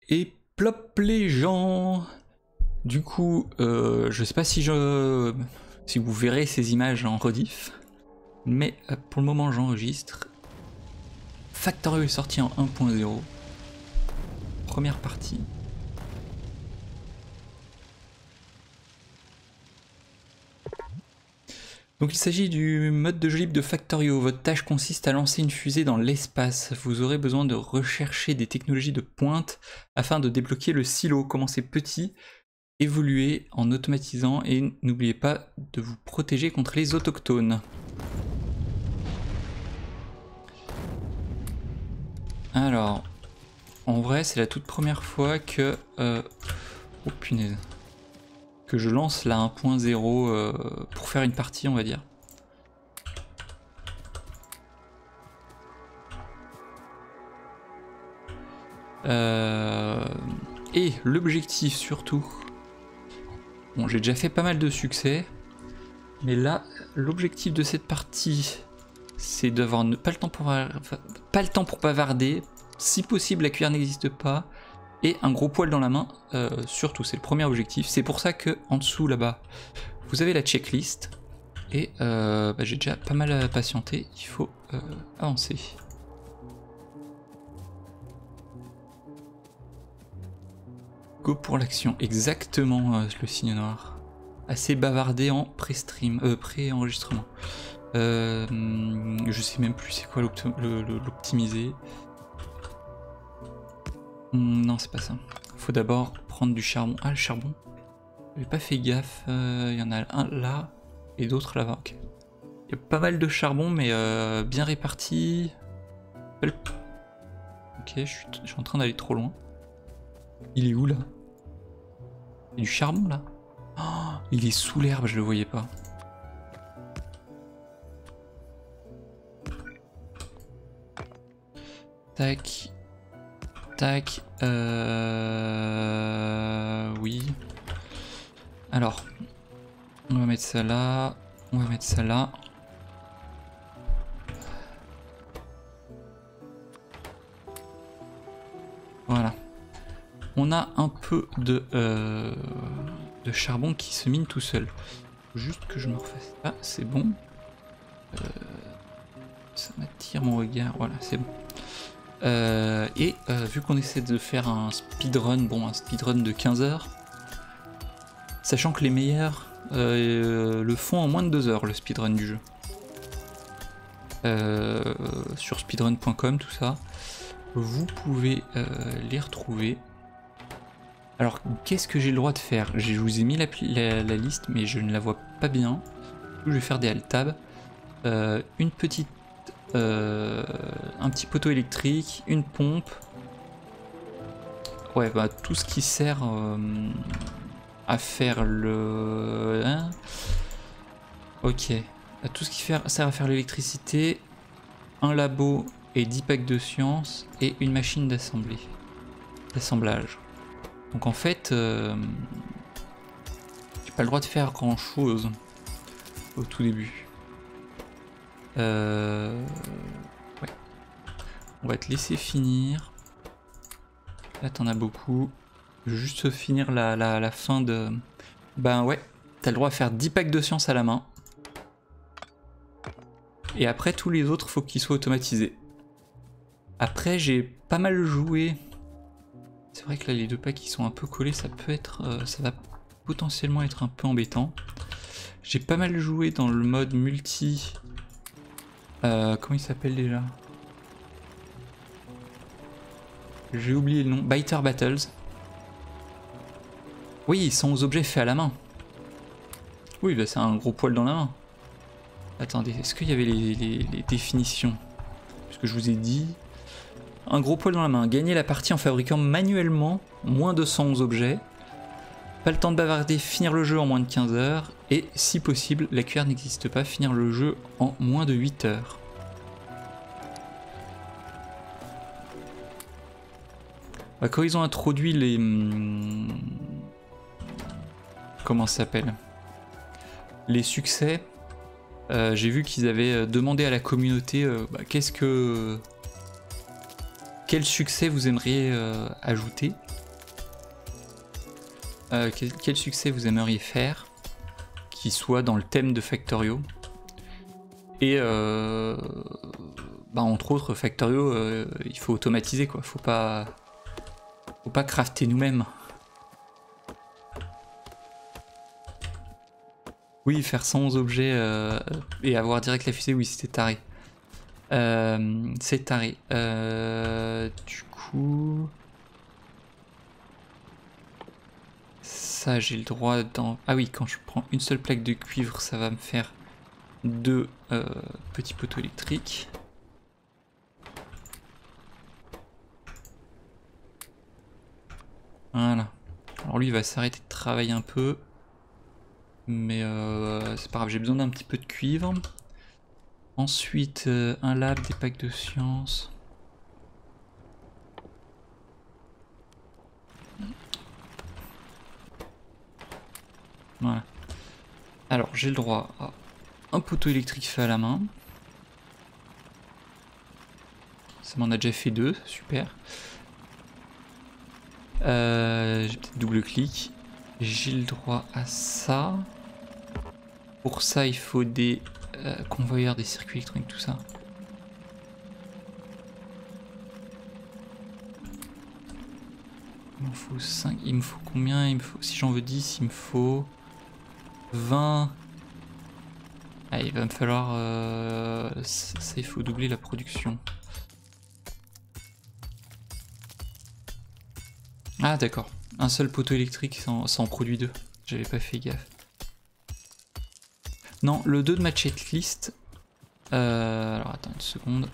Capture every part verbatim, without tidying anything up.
Et plop les gens. Du coup, euh, je sais pas si je, si vous verrez ces images en rediff, mais euh, pour le moment j'enregistre. Factorio est sorti en un point zéro. Première partie. Donc il s'agit du mode de jeu libre de Factorio. Votre tâche consiste à lancer une fusée dans l'espace. Vous aurez besoin de rechercher des technologies de pointe afin de débloquer le silo. Commencez petit, évoluez en automatisant et n'oubliez pas de vous protéger contre les autochtones. Alors, en vrai c'est la toute première fois que... Euh... Oh punaise. Que je lance la un point zéro euh, pour faire une partie, on va dire. Euh, et l'objectif surtout, bon j'ai déjà fait pas mal de succès, mais là l'objectif de cette partie c'est d'avoir pas le temps pour pas le temps pour bavarder, si possible la cuillère n'existe pas, et un gros poil dans la main, euh, surtout c'est le premier objectif. C'est pour ça que en dessous là-bas vous avez la checklist, et euh, bah, j'ai déjà pas mal patienté, il faut euh, avancer. Go pour l'action, exactement euh, le signe noir. Assez bavardé en pré-stream, euh, pré-enregistrement. Euh, je sais même plus c'est quoi l'optimiser. Non, c'est pas ça. Faut d'abord prendre du charbon. Ah, le charbon. J'ai pas fait gaffe. Il euh, y en a un là et d'autres là-bas. Ok. Il y a pas mal de charbon, mais euh, bien réparti. Ok, je suis, je suis en train d'aller trop loin. Il est où là? Il y a du charbon là? Oh, il est sous l'herbe, je le voyais pas. Tac. Tac. Euh... Oui. Alors. On va mettre ça là. On va mettre ça là. Voilà. On a un peu de, euh, de charbon qui se mine tout seul. Faut juste que je me refasse. Ah, c'est bon. Euh, ça m'attire mon regard. Voilà, c'est bon. Euh, et euh, vu qu'on essaie de faire un speedrun, bon, un speedrun de quinze heures, sachant que les meilleurs euh, le font en moins de deux heures, le speedrun du jeu. Euh, sur speedrun point com, tout ça. Vous pouvez euh, les retrouver. Alors, qu'est-ce que j'ai le droit de faire? Je vous ai mis la, la, la liste, mais je ne la vois pas bien. Je vais faire des alt tab. Euh, une petite, euh, un petit poteau électrique, une pompe. Ouais, bah tout ce qui sert euh, à faire le. Hein, ok. Tout ce qui fait, sert à faire l'électricité, un labo et dix packs de science et une machine d'assemblée, d'assemblage. Donc en fait, euh, j'ai pas le droit de faire grand chose au tout début. Euh, ouais. On va te laisser finir. Là t'en as beaucoup. Je vais juste finir la, la, la fin de... Ben ouais, t'as le droit à faire dix packs de science à la main. Et après tous les autres, faut qu'ils soient automatisés. Après j'ai pas mal joué. C'est vrai que là les deux packs qui sont un peu collés, ça peut être, euh, ça va potentiellement être un peu embêtant. J'ai pas mal joué dans le mode multi. Euh, comment il s'appelle déjà? J'ai oublié le nom. Biter Battles. Oui, sans objets faits à la main. Oui, bah c'est un gros poil dans la main. Attendez, est-ce qu'il y avait les, les, les définitions? Parce que je vous ai dit... Un gros poil dans la main. Gagner la partie en fabriquant manuellement moins de cent onze objets. Pas le temps de bavarder, finir le jeu en moins de quinze heures. Et si possible, la cuillère n'existe pas, finir le jeu en moins de huit heures. Bah, quand ils ont introduit les... Comment ça s'appelle? Les succès, euh, j'ai vu qu'ils avaient demandé à la communauté euh, bah, qu'est-ce que... quel succès vous aimeriez euh, ajouter, euh, quel, quel succès vous aimeriez faire, qui soit dans le thème de Factorio. Et euh, bah entre autres, Factorio, euh, il faut automatiser quoi, faut pas, faut pas crafter nous-mêmes. Oui, faire cent onze objets euh, et avoir direct la fusée, oui, c'était taré. Euh, c'est taré. Euh, du coup... Ça, j'ai le droit dans... Ah oui, quand je prends une seule plaque de cuivre, ça va me faire deux euh, petits poteaux électriques. Voilà. Alors lui, il va s'arrêter de travailler un peu. Mais euh, c'est pas grave, j'ai besoin d'un petit peu de cuivre. Ensuite, euh, un lab, des packs de science. Voilà. Alors, j'ai le droit à un poteau électrique fait à la main. Ça m'en a déjà fait deux, super. Euh, j'ai peut-être double clic. J'ai le droit à ça. Pour ça, il faut des euh, convoyeurs, des circuits électroniques, tout ça. Il m'en faut cinq. Il me faut combien? Il me faut... Si j'en veux dix, il me faut vingt. Ah, il va me falloir... Euh... Ça, ça, il faut doubler la production. Ah d'accord. Un seul poteau électrique, ça en, ça en produit deux. J'avais pas fait gaffe. Non, le deux de ma checklist... Euh... Alors attends une seconde.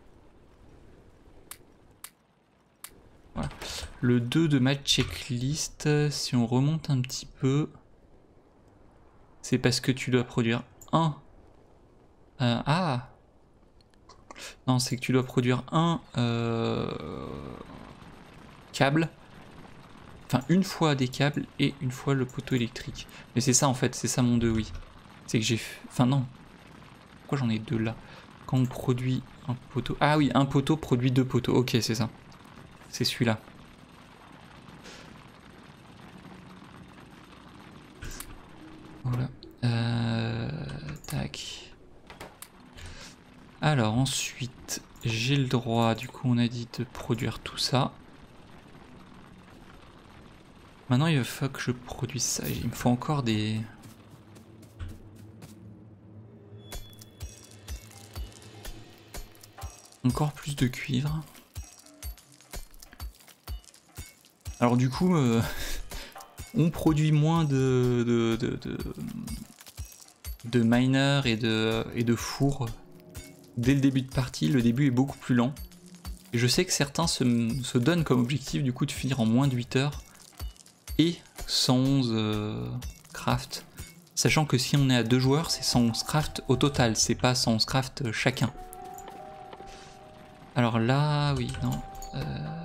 Voilà. Le deux de ma checklist, si on remonte un petit peu... C'est parce que tu dois produire un... Euh, ah Non, c'est que tu dois produire un... Euh... câble. Enfin, une fois des câbles et une fois le poteau électrique. Mais c'est ça en fait, c'est ça mon deux, oui. C'est que j'ai... Enfin non. Pourquoi j'en ai deux là? Quand on produit un poteau... Ah oui, un poteau produit deux poteaux. Ok, c'est ça. C'est celui-là. Voilà. Euh... Tac. Alors ensuite, j'ai le droit, du coup on a dit de produire tout ça. Maintenant il va falloir que je produise ça. Il me faut encore des... Encore plus de cuivre. Alors du coup, euh, on produit moins de, de, de, de, de miners et de, et de fours dès le début de partie. Le début est beaucoup plus lent. Et je sais que certains se, se donnent comme objectif du coup de finir en moins de huit heures. Et cent onze euh, craft. Sachant que si on est à deux joueurs, c'est cent onze craft au total, c'est pas cent onze craft chacun. Alors là, oui, non. Euh...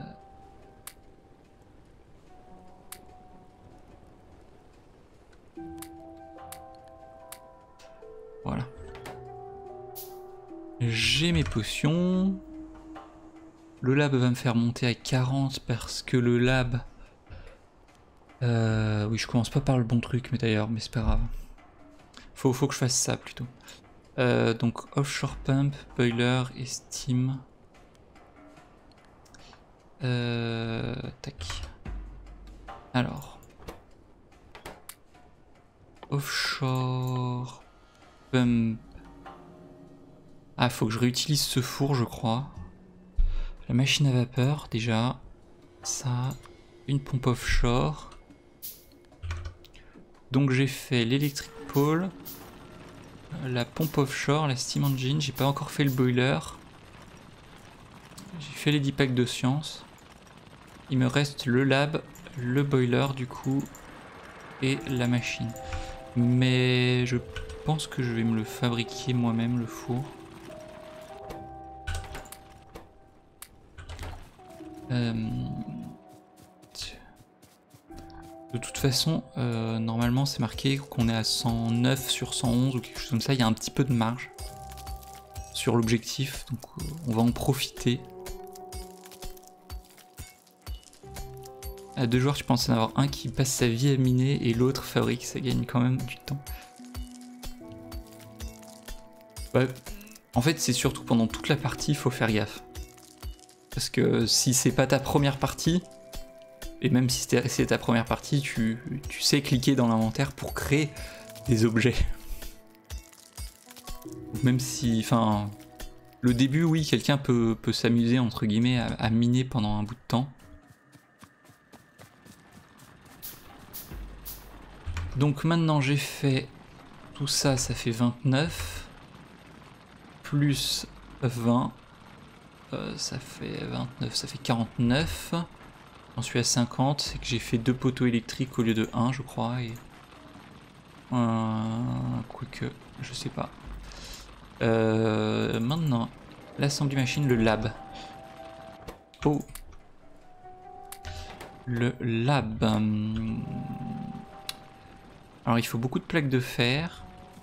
Voilà. J'ai mes potions. Le lab va me faire monter à quarante parce que le lab... Euh, oui, je commence pas par le bon truc, mais d'ailleurs, mais c'est pas grave. Faut, faut que je fasse ça plutôt. Euh, donc offshore pump, boiler et steam. Euh, tac. Alors. Offshore pump. Ah, faut que je réutilise ce four, je crois. La machine à vapeur, déjà. Ça. Une pompe offshore. Donc j'ai fait l'électric pole, la pompe offshore, la steam engine, j'ai pas encore fait le boiler. J'ai fait les dix packs de science. Il me reste le lab, le boiler du coup, et la machine. Mais je pense que je vais me le fabriquer moi-même, le four. Euh... De toute façon, euh, normalement c'est marqué qu'on est à cent neuf sur cent onze ou quelque chose comme ça, il y a un petit peu de marge sur l'objectif, donc euh, on va en profiter. À deux joueurs, tu penses en avoir un qui passe sa vie à miner et l'autre fabrique, ça gagne quand même du temps. Ouais. En fait, c'est surtout pendant toute la partie, il faut faire gaffe. Parce que si c'est pas ta première partie, et même si c'est ta première partie, tu, tu sais cliquer dans l'inventaire pour créer des objets. Même si, enfin, le début, oui, quelqu'un peut, peut s'amuser, entre guillemets, à, à miner pendant un bout de temps. Donc maintenant j'ai fait tout ça, ça fait vingt-neuf, plus vingt, euh, ça fait vingt-neuf, ça fait quarante-neuf. J'en suis à cinquante, c'est que j'ai fait deux poteaux électriques au lieu de un, je crois, et... Euh, quoique, je sais pas. Euh, maintenant, l'assembly machine, le lab. Oh. Le lab. Hum... Alors il faut beaucoup de plaques de fer.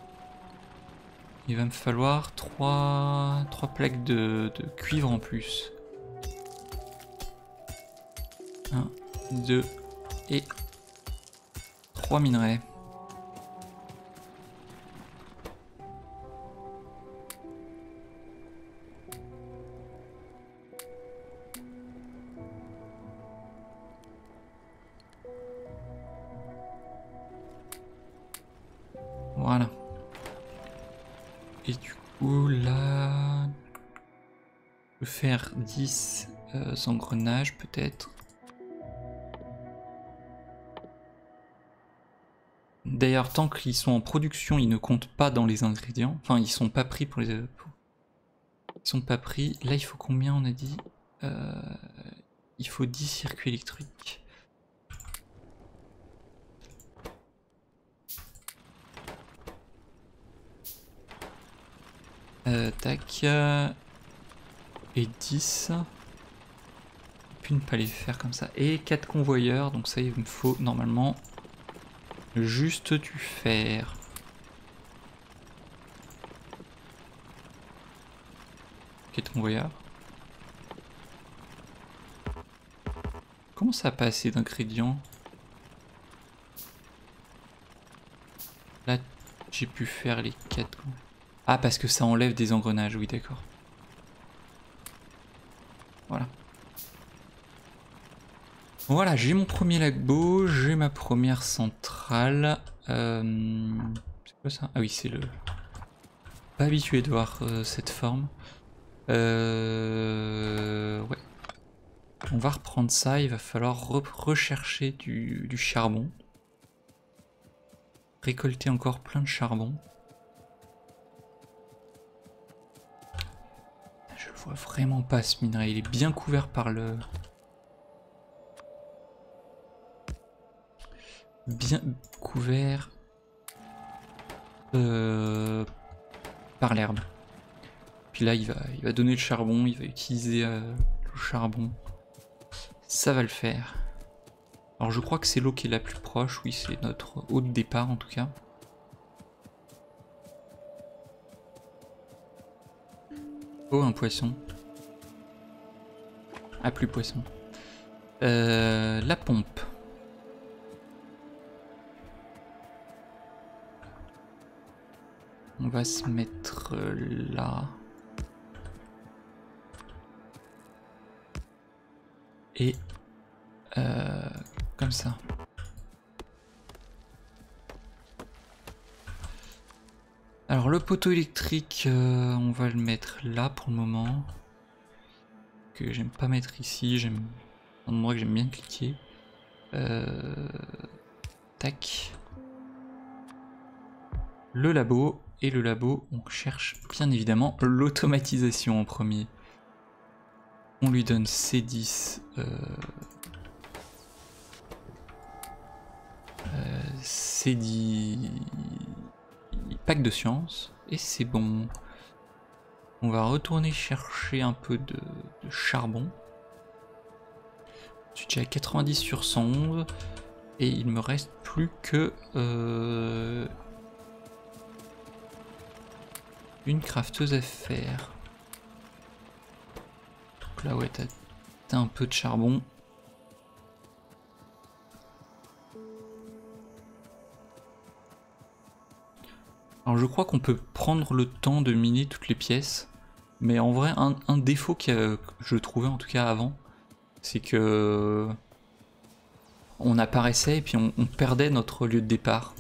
Il va me falloir trois plaques de, de cuivre en plus. un, deux et trois minerais. Voilà. Et du coup là... Je peux faire dix euh, engrenages peut-être. D'ailleurs, tant qu'ils sont en production, ils ne comptent pas dans les ingrédients. Enfin, ils sont pas pris pour les... Pour... Ils sont pas pris. Là, il faut combien on a dit euh... Il faut dix circuits électriques. Euh, tac. Et dix. Puis ne pas les faire comme ça. Et quatre convoyeurs. Donc ça, il me faut normalement juste du fer. quatre convoyeurs. Comment ça n'a pas assez d'ingrédients? Là, j'ai pu faire les quatre. Ah, parce que ça enlève des engrenages, oui, d'accord. Voilà. Voilà, j'ai mon premier lagbo, j'ai ma première centrale. Euh... C'est quoi ça? Ah oui, c'est le... Pas habitué de voir euh, cette forme. Euh... Ouais. On va reprendre ça, il va falloir re rechercher du, du charbon. Récolter encore plein de charbon. Je le vois vraiment pas ce minerai, il est bien couvert par le... Bien couvert euh, par l'herbe. Puis là il va, il va donner le charbon, il va utiliser euh, le charbon. Ça va le faire. Alors je crois que c'est l'eau qui est la plus proche, oui c'est notre eau de départ en tout cas. Oh un poisson. Ah plus poisson. Euh, la pompe. On va se mettre là. Et euh, comme ça. Alors le poteau électrique, euh, on va le mettre là pour le moment. Que j'aime pas mettre ici, j'aime un endroit que j'aime bien cliquer. Euh, tac. Le labo. Et le labo, on cherche bien évidemment l'automatisation en premier. On lui donne C dix. Euh, euh, C dix... Pack de science. Et c'est bon. On va retourner chercher un peu de, de charbon. Je suis déjà à quatre-vingt-dix sur cent onze. Et il me reste plus que... Euh, une crafteuse à faire. Donc là ouais t'as un peu de charbon. Alors je crois qu'on peut prendre le temps de miner toutes les pièces. Mais en vrai, un, un défaut que je trouvais en tout cas avant, c'est que on apparaissait et puis on, on perdait notre lieu de départ.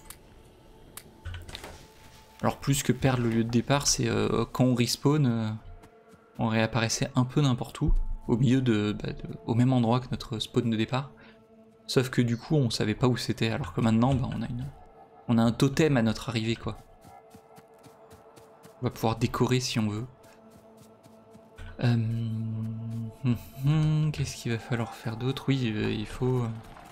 Alors plus que perdre le lieu de départ, c'est euh, quand on respawn, euh, on réapparaissait un peu n'importe où, au milieu de, bah, de, au même endroit que notre spawn de départ. Sauf que du coup, on savait pas où c'était, alors que maintenant, bah, on a une, on a un totem à notre arrivée, quoi. On va pouvoir décorer si on veut. Euh... Hum, hum, Qu'est-ce qu'il va falloir faire d'autre? Oui, euh, il faut...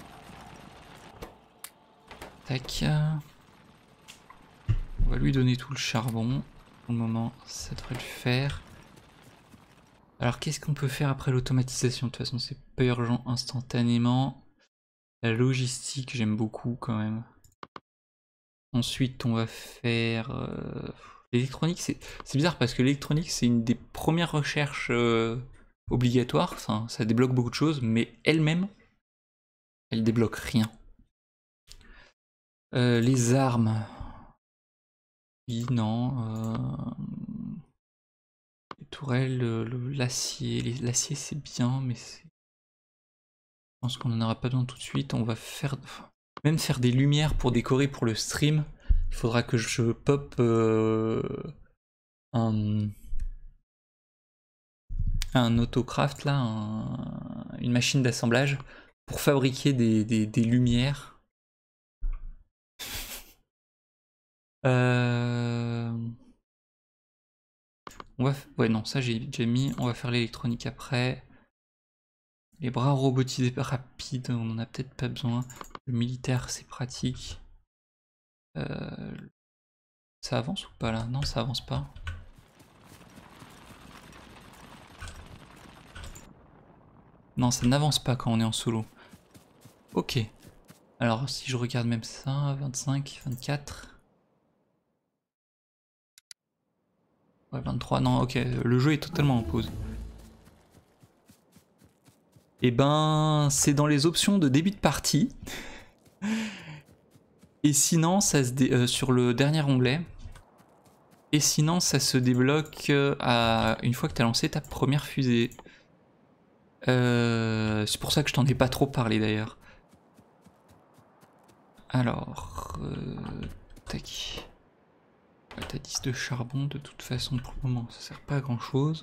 Tac. On va lui donner tout le charbon. Pour le moment, ça devrait le faire. Alors, qu'est-ce qu'on peut faire après l'automatisation? De toute façon, c'est pas urgent instantanément. La logistique, j'aime beaucoup quand même. Ensuite, on va faire... Euh... L'électronique, c'est bizarre parce que l'électronique, c'est une des premières recherches euh, obligatoires. Enfin, ça débloque beaucoup de choses, mais elle-même, elle débloque rien. Euh, les armes... Oui, non. Euh... Les tourelles, l'acier. L'acier, c'est bien, mais c'est... Je pense qu'on n'en aura pas besoin tout de suite. On va faire... Même faire des lumières pour décorer pour le stream. Il faudra que je pop euh, un... un autocraft, là, un... une machine d'assemblage, pour fabriquer des, des, des lumières. Euh... On va... Ouais, non, ça j'ai déjà mis. On va faire l'électronique après. Les bras robotisés rapides, on en a peut-être pas besoin. Le militaire, c'est pratique. Euh... Ça avance ou pas là? Non, ça avance pas. Non, ça n'avance pas quand on est en solo. Ok. Alors, si je regarde même ça, vingt-cinq, vingt-quatre... Ouais, vingt-trois, non, ok, le jeu est totalement en pause. Et ben, c'est dans les options de début de partie. Et sinon, ça se dé... euh, sur le dernier onglet. Et sinon, ça se débloque à... une fois que tu as lancé ta première fusée. Euh... C'est pour ça que je t'en ai pas trop parlé d'ailleurs. Alors... Euh... Tac. Ouais, t'as dix de charbon, de toute façon, pour le moment, ça sert pas à grand chose.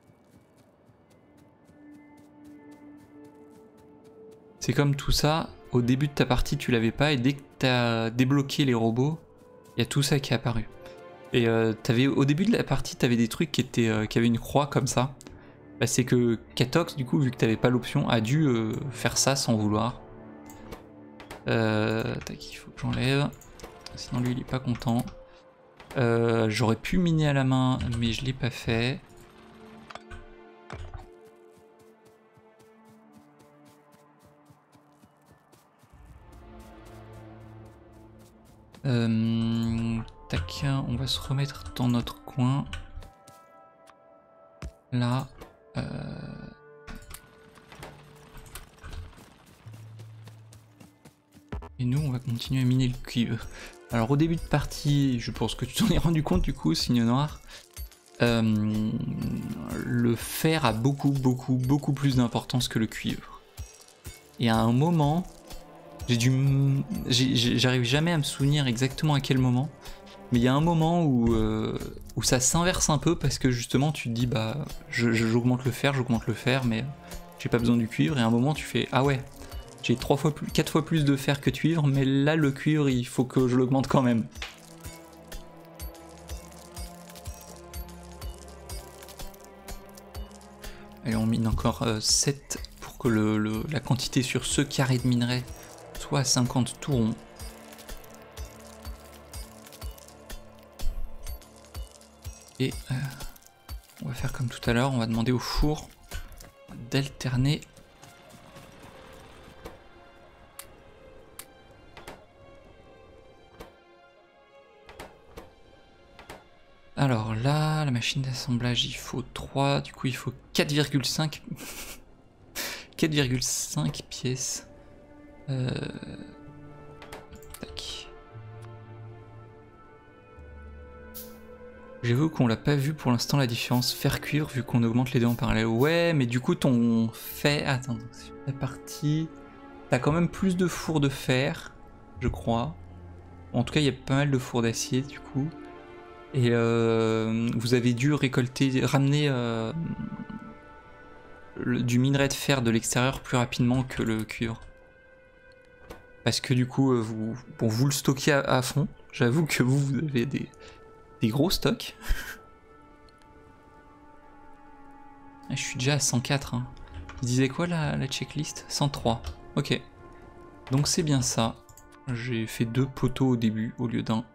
C'est comme tout ça, au début de ta partie, tu l'avais pas, et dès que t'as débloqué les robots, il y a tout ça qui est apparu. Et euh, avais, au début de la partie, t'avais des trucs qui, étaient, euh, qui avaient une croix comme ça. Bah, c'est que Catox, du coup, vu que t'avais pas l'option, a dû euh, faire ça sans vouloir. Euh, tac, il faut que j'enlève. Sinon, lui, il est pas content. Euh, J'aurais pu miner à la main, mais je l'ai pas fait. Euh, tac, on va se remettre dans notre coin. Là. Euh... Et nous, on va continuer à miner le cuivre. Alors au début de partie, je pense que tu t'en es rendu compte du coup, signe noir. Euh, le fer a beaucoup, beaucoup, beaucoup plus d'importance que le cuivre. Et à un moment, j'ai dû, j'arrive jamais à me souvenir exactement à quel moment, mais il y a un moment où, euh, où ça s'inverse un peu parce que justement tu te dis bah j'augmente le fer, j'augmente le fer, mais j'ai pas besoin du cuivre. Et à un moment tu fais ah ouais, j'ai trois fois plus, quatre fois plus de fer que de cuivre, mais là le cuivre il faut que je l'augmente quand même. Et on mine encore euh, sept pour que le, le, la quantité sur ce carré de minerai soit à cinquante tout rond. Et euh, on va faire comme tout à l'heure, on va demander au four d'alterner. Alors là, la machine d'assemblage, il faut trois, du coup il faut quatre virgule cinq quatre virgule cinq pièces. Euh... Tac. J'avoue qu'on l'a pas vu pour l'instant la différence fer-cuivre vu qu'on augmente les deux en parallèle. Ouais, mais du coup ton fer... Attends, c'est la partie... T'as quand même plus de fours de fer, je crois. En tout cas, il y a pas mal de fours d'acier du coup. Et euh, vous avez dû récolter, ramener euh, le, du minerai de fer de l'extérieur plus rapidement que le cuivre. Parce que du coup, vous, bon, vous le stockez à, à fond. J'avoue que vous, vous avez des, des gros stocks. Je suis déjà à cent quatre. Hein. Il disait quoi la, la checklist? cent trois. Ok. Donc c'est bien ça. J'ai fait deux poteaux au début au lieu d'un.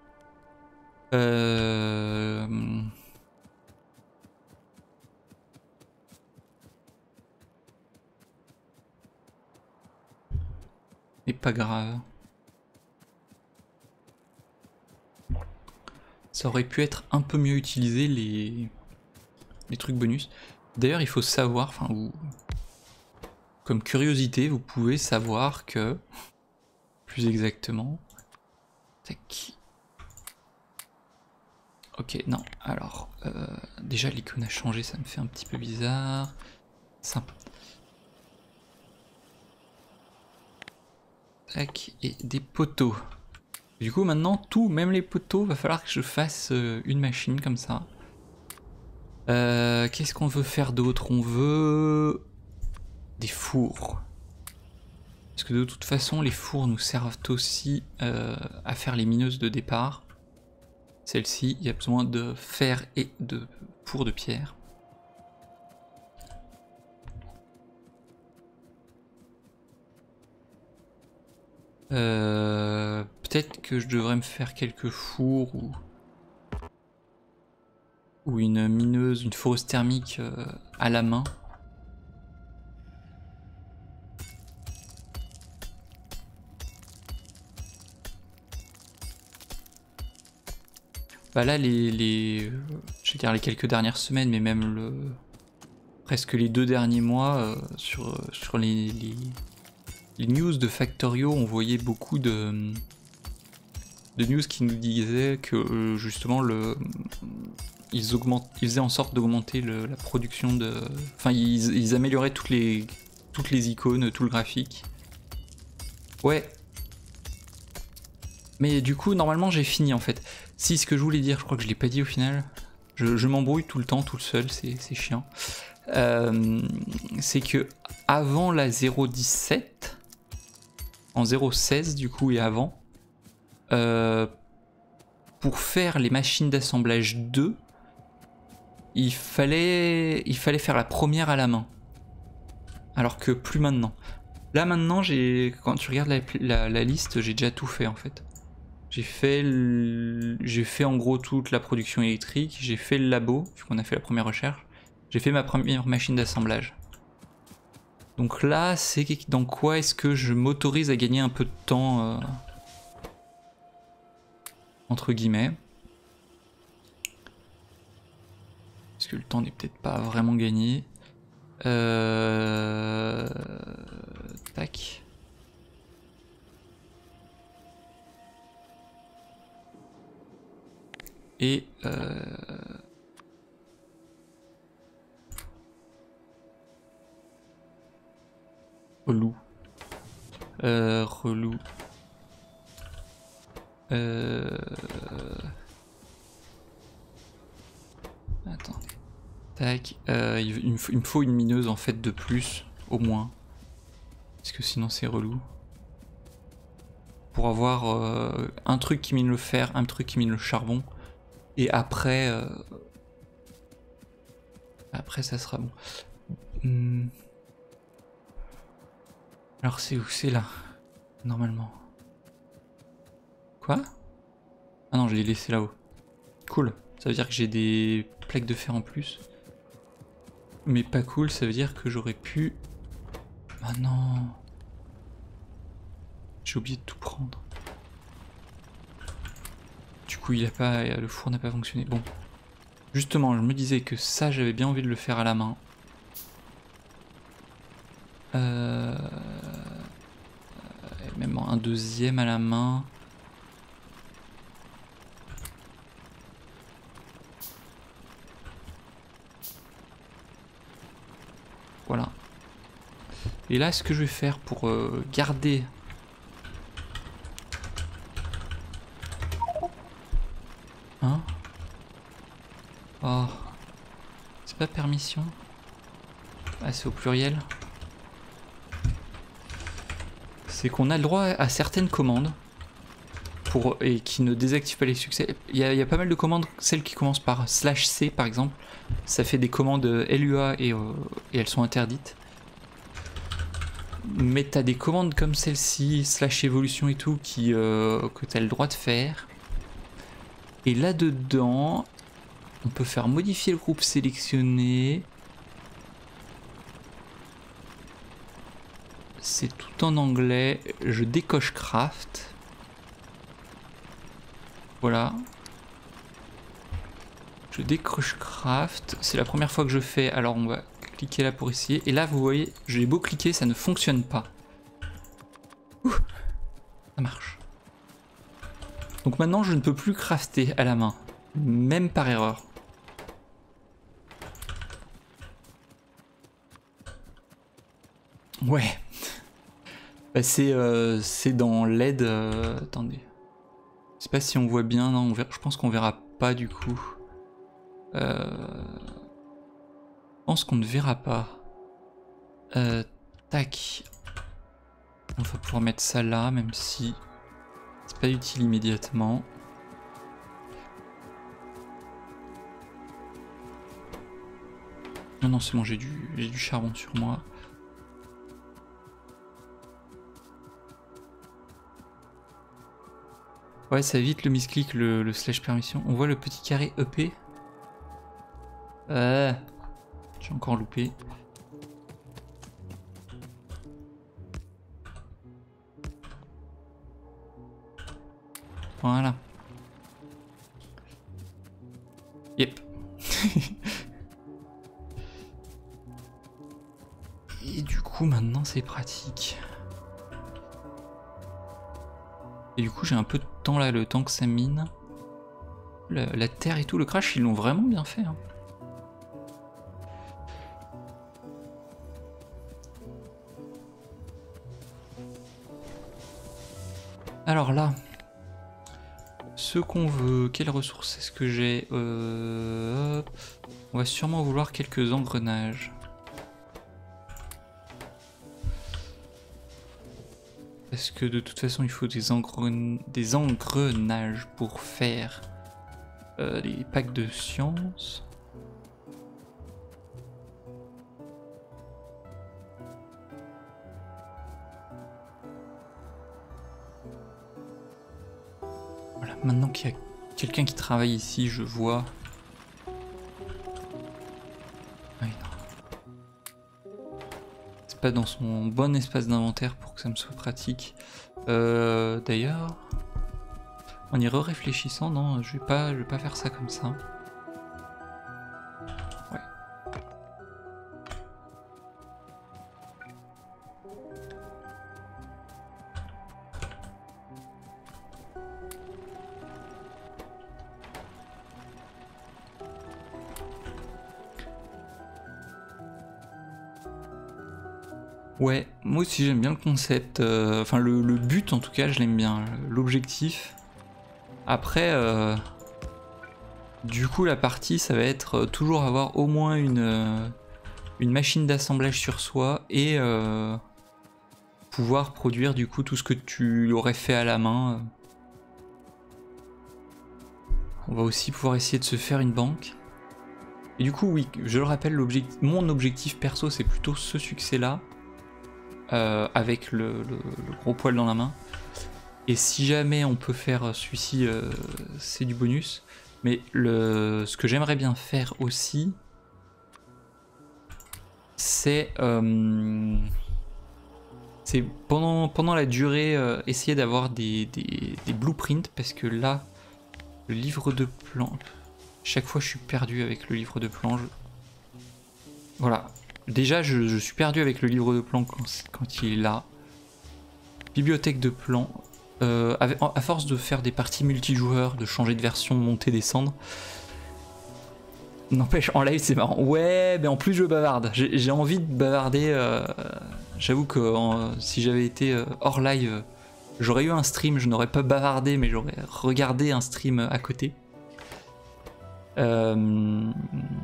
Euh... Mais pas grave. Ça aurait pu être un peu mieux utilisé les, les trucs bonus. D'ailleurs il faut savoir, enfin vous... Comme curiosité, vous pouvez savoir que... Plus exactement... Tac. Ok, non, alors... Euh, déjà l'icône a changé, ça me fait un petit peu bizarre. Ça. Tac, et des poteaux. Du coup maintenant, tout, même les poteaux, va falloir que je fasse euh, une machine comme ça. Euh, Qu'est-ce qu'on veut faire d'autre? On veut... Des fours. Parce que de toute façon, les fours nous servent aussi euh, à faire les mineuses de départ. Celle-ci, il y a besoin de fer et de fours de pierre. Euh, Peut-être que je devrais me faire quelques fours ou, ou une mineuse, une foreuse thermique euh, à la main. Bah là, les, les, je vais dire les quelques dernières semaines, mais même le, presque les deux derniers mois, euh, sur, sur les, les, les news de Factorio, on voyait beaucoup de, de news qui nous disaient que euh, justement le, ils, augmentent, ils faisaient en sorte d'augmenter la production de... Enfin, ils, ils amélioraient toutes les, toutes les icônes, tout le graphique. Ouais. Mais du coup, normalement, j'ai fini en fait. Si, ce que je voulais dire, je crois que je l'ai pas dit au final. Je, je m'embrouille tout le temps, tout seul, c'est chiant. Euh, c'est que avant la zéro dix-sept, en zéro seize du coup et avant, euh, pour faire les machines d'assemblage deux, il fallait, il fallait faire la première à la main. Alors que plus maintenant. Là maintenant, j'ai, quand tu regardes la, la, la liste, j'ai déjà tout fait en fait. J'ai fait, j'ai fait en gros toute la production électrique, j'ai fait le labo, vu qu'on a fait la première recherche, j'ai fait ma première machine d'assemblage. Donc là, c'est dans quoi est-ce que je m'autorise à gagner un peu de temps, euh, entre guillemets. Parce que le temps n'est peut-être pas vraiment gagné. Euh... Tac. Et euh... relou. Euh, relou. Euh... Attendez. Tac. Euh, il, il, me faut, il me faut une mineuse en fait de plus, au moins. Parce que sinon c'est relou. Pour avoir euh, un truc qui mine le fer, un truc qui mine le charbon. Et après... Euh... Après ça sera bon. Hum... Alors c'est où? C'est là. Normalement. Quoi? Ah non, je l'ai laissé là-haut. Cool. Ça veut dire que j'ai des plaques de fer en plus. Mais pas cool, ça veut dire que j'aurais pu... Ah non. J'ai oublié de tout prendre. Du coup, il a pas, le four n'a pas fonctionné. Bon. Justement, je me disais que ça, j'avais bien envie de le faire à la main. Euh... Même un deuxième à la main. Et là, ce que je vais faire pour euh, garder... Hein? Oh. C'est pas permission? Ah, c'est au pluriel. C'est qu'on a le droit à certaines commandes pour, et qui ne désactivent pas les succès. Il y, a, il y a pas mal de commandes, celles qui commencent par slash C par exemple. Ça fait des commandes L U A et, euh, et elles sont interdites. Mais t'as des commandes comme celle-ci, slash évolution et tout, qui, euh, que t'as le droit de faire. Et là-dedans, on peut faire modifier le groupe sélectionné. C'est tout en anglais. Je décoche craft. Voilà. Je décoche craft. C'est la première fois que je fais. Alors on va cliquer là pour essayer. Et là vous voyez, j'ai beau cliquer, ça ne fonctionne pas. Ouh, ça marche. Donc maintenant je ne peux plus crafter à la main. Même par erreur. Ouais. Bah c'est euh, c'est dans l'aide. Euh, attendez. Je sais pas si on voit bien. Non, on verra, je pense qu'on verra pas du coup. Euh, je pense qu'on ne verra pas. Euh, tac. On va pouvoir mettre ça là, même si c'est pas utile immédiatement. Non, non, c'est bon, j'ai du, j'ai du charbon sur moi. Ouais, ça évite le misclick, le, le slash permission. On voit le petit carré E P. Euh, j'ai encore loupé. Voilà. Yep. Et du coup, maintenant, c'est pratique. Et du coup, j'ai un peu de temps là, le temps que ça mine. La, la terre et tout, le crash, ils l'ont vraiment bien fait. Hein. Alors là, ce qu'on veut, quelles ressources est-ce que j'ai euh, on va sûrement vouloir quelques engrenages. Parce que de toute façon, il faut des, engren... des engrenages pour faire euh, les packs de science. Voilà, maintenant qu'il y a quelqu'un qui travaille ici, je vois. Ah oui, non. C'est pas dans son bon espace d'inventaire pour que ça me soit pratique. Euh, D'ailleurs, en y réfléchissant, non, je vais pas, je vais pas faire ça comme ça. Ouais. Ouais, moi aussi j'aime bien le concept, euh, enfin le, le but en tout cas je l'aime bien, l'objectif. Après, euh, du coup la partie ça va être toujours avoir au moins une, euh, une machine d'assemblage sur soi et euh, pouvoir produire du coup tout ce que tu aurais fait à la main. On va aussi pouvoir essayer de se faire une banque. Et du coup oui, je le rappelle, l'objectif, mon objectif perso c'est plutôt ce succès là. Euh, avec le, le, le gros poil dans la main. Et si jamais on peut faire celui-ci, euh, c'est du bonus. Mais le, ce que j'aimerais bien faire aussi, c'est euh, c'est pendant, pendant la durée, euh, essayer d'avoir des, des, des blueprints, parce que là, le livre de plan, chaque fois je suis perdu avec le livre de plan. Je... Voilà. Déjà, je, je suis perdu avec le livre de plan quand, quand il est là. Bibliothèque de plans. Euh, avec, à force de faire des parties multijoueurs, de changer de version, monter, descendre, N'empêche, en live c'est marrant. Ouais, mais en plus je bavarde. J'ai envie de bavarder. Euh, J'avoue que en, si j'avais été euh, hors live, euh, j'aurais eu un stream, je n'aurais pas bavardé, mais j'aurais regardé un stream à côté. Euh...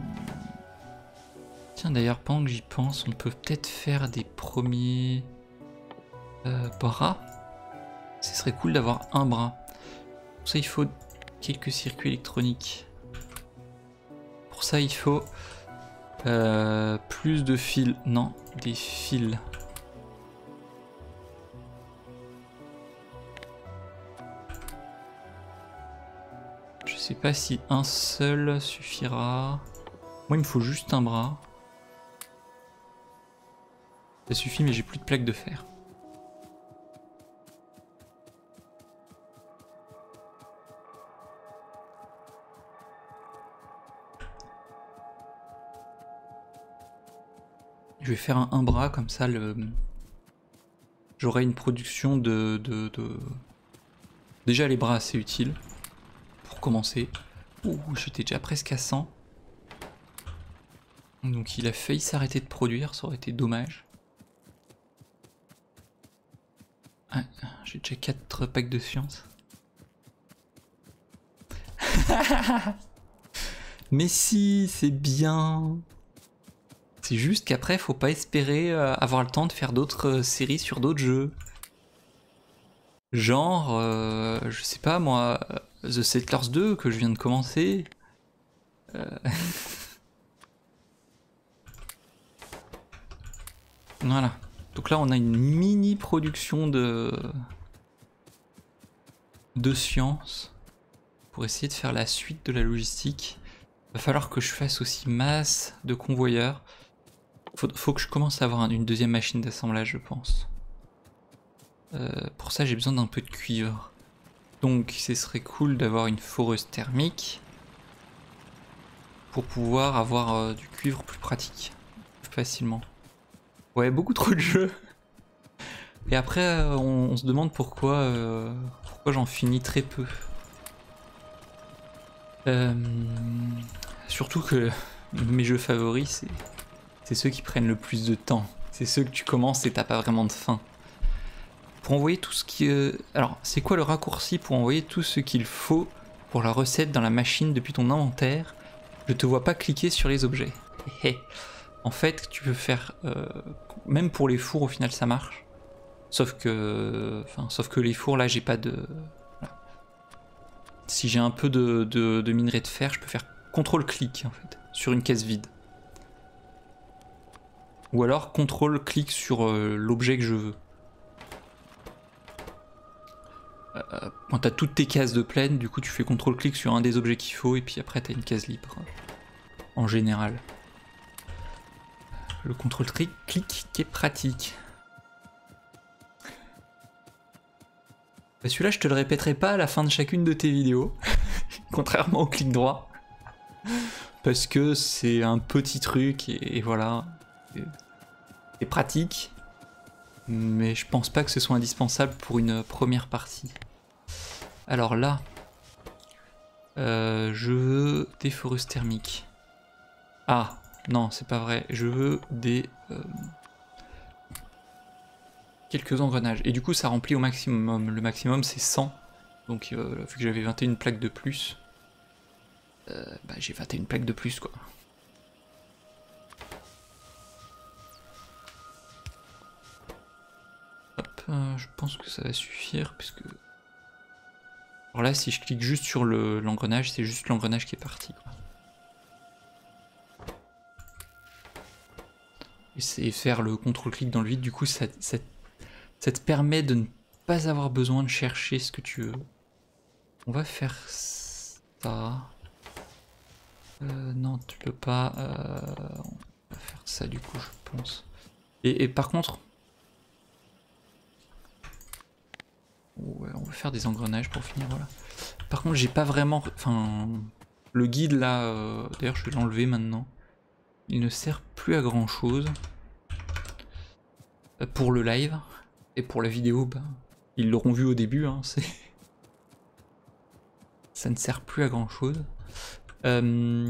Tiens, d'ailleurs, pendant que j'y pense, on peut peut-être faire des premiers euh, bras. Ce serait cool d'avoir un bras. Pour ça, il faut quelques circuits électroniques. Pour ça, il faut euh, plus de fils. Non, des fils. Je sais pas si un seul suffira. Moi, il me faut juste un bras. Ça suffit, mais j'ai plus de plaques de fer. Je vais faire un, un bras, comme ça le... j'aurai une production de, de, de... Déjà les bras c'est utile pour commencer. Ouh, j'étais déjà presque à cent. Donc il a failli s'arrêter de produire, ça aurait été dommage. Ah, j'ai déjà quatre packs de science. Mais si, c'est bien. C'est juste qu'après, faut pas espérer euh, avoir le temps de faire d'autres euh, séries sur d'autres jeux. Genre, euh, je sais pas moi, The Settlers deux que je viens de commencer. Euh... voilà. Donc là, on a une mini production de de science pour essayer de faire la suite de la logistique. Va falloir que je fasse aussi masse de convoyeurs. Faut, faut que je commence à avoir un, une deuxième machine d'assemblage, je pense. Euh, pour ça, j'ai besoin d'un peu de cuivre. Donc, ce serait cool d'avoir une foreuse thermique pour pouvoir avoir euh, du cuivre plus pratique, plus facilement. Ouais, beaucoup trop de jeux. Et après, euh, on, on se demande pourquoi, euh, pourquoi j'en finis très peu. Euh, surtout que mes jeux favoris, c'est... c'est ceux qui prennent le plus de temps. C'est ceux que tu commences et t'as pas vraiment de fin. Pour envoyer tout ce qui... Euh... Alors, c'est quoi le raccourci pour envoyer tout ce qu'il faut pour la recette dans la machine depuis ton inventaire? Je te vois pas cliquer sur les objets. En fait, tu peux faire... Euh... Même pour les fours, au final, ça marche. Sauf que... Enfin, sauf que les fours, là, j'ai pas de... Voilà. Si j'ai un peu de, de, de minerai de fer, je peux faire contrôle-clic, en fait, sur une caisse vide. Ou alors contrôle-clic sur euh, l'objet que je veux. Euh, quand t'as toutes tes cases de pleine, du coup tu fais contrôle-clic sur un des objets qu'il faut et puis après t'as une case libre. En général. Le contrôle-clic qui est pratique. Bah celui-là je te le répéterai pas à la fin de chacune de tes vidéos. Contrairement au clic droit. Parce que c'est un petit truc et, et voilà. C'est pratique, mais je pense pas que ce soit indispensable pour une première partie. Alors là, euh, je veux des foreuses thermiques. Ah, non, c'est pas vrai. Je veux des... Euh, quelques engrenages. Et du coup, ça remplit au maximum. Le maximum, c'est cent. Donc, euh, vu que j'avais vingt et une plaques de plus, euh, bah, j'ai vingt et une plaques de plus, quoi. Euh, je pense que ça va suffire puisque... Alors là si je clique juste sur l'engrenage, c'est juste l'engrenage qui est parti, quoi. Et c'est faire le contrôle-clic dans le vide, du coup ça, ça, ça te permet de ne pas avoir besoin de chercher ce que tu veux. On va faire ça. Euh, non tu peux pas... Euh, on va faire ça du coup je pense. Et, et par contre... Ouais, on va faire des engrenages pour finir, voilà. Par contre, j'ai pas vraiment... Enfin, le guide, là... Euh... D'ailleurs, je vais l'enlever maintenant. Il ne sert plus à grand-chose. Pour le live. Et pour la vidéo, bah... Ils l'auront vu au début, hein, c'est... Ça ne sert plus à grand-chose. Euh,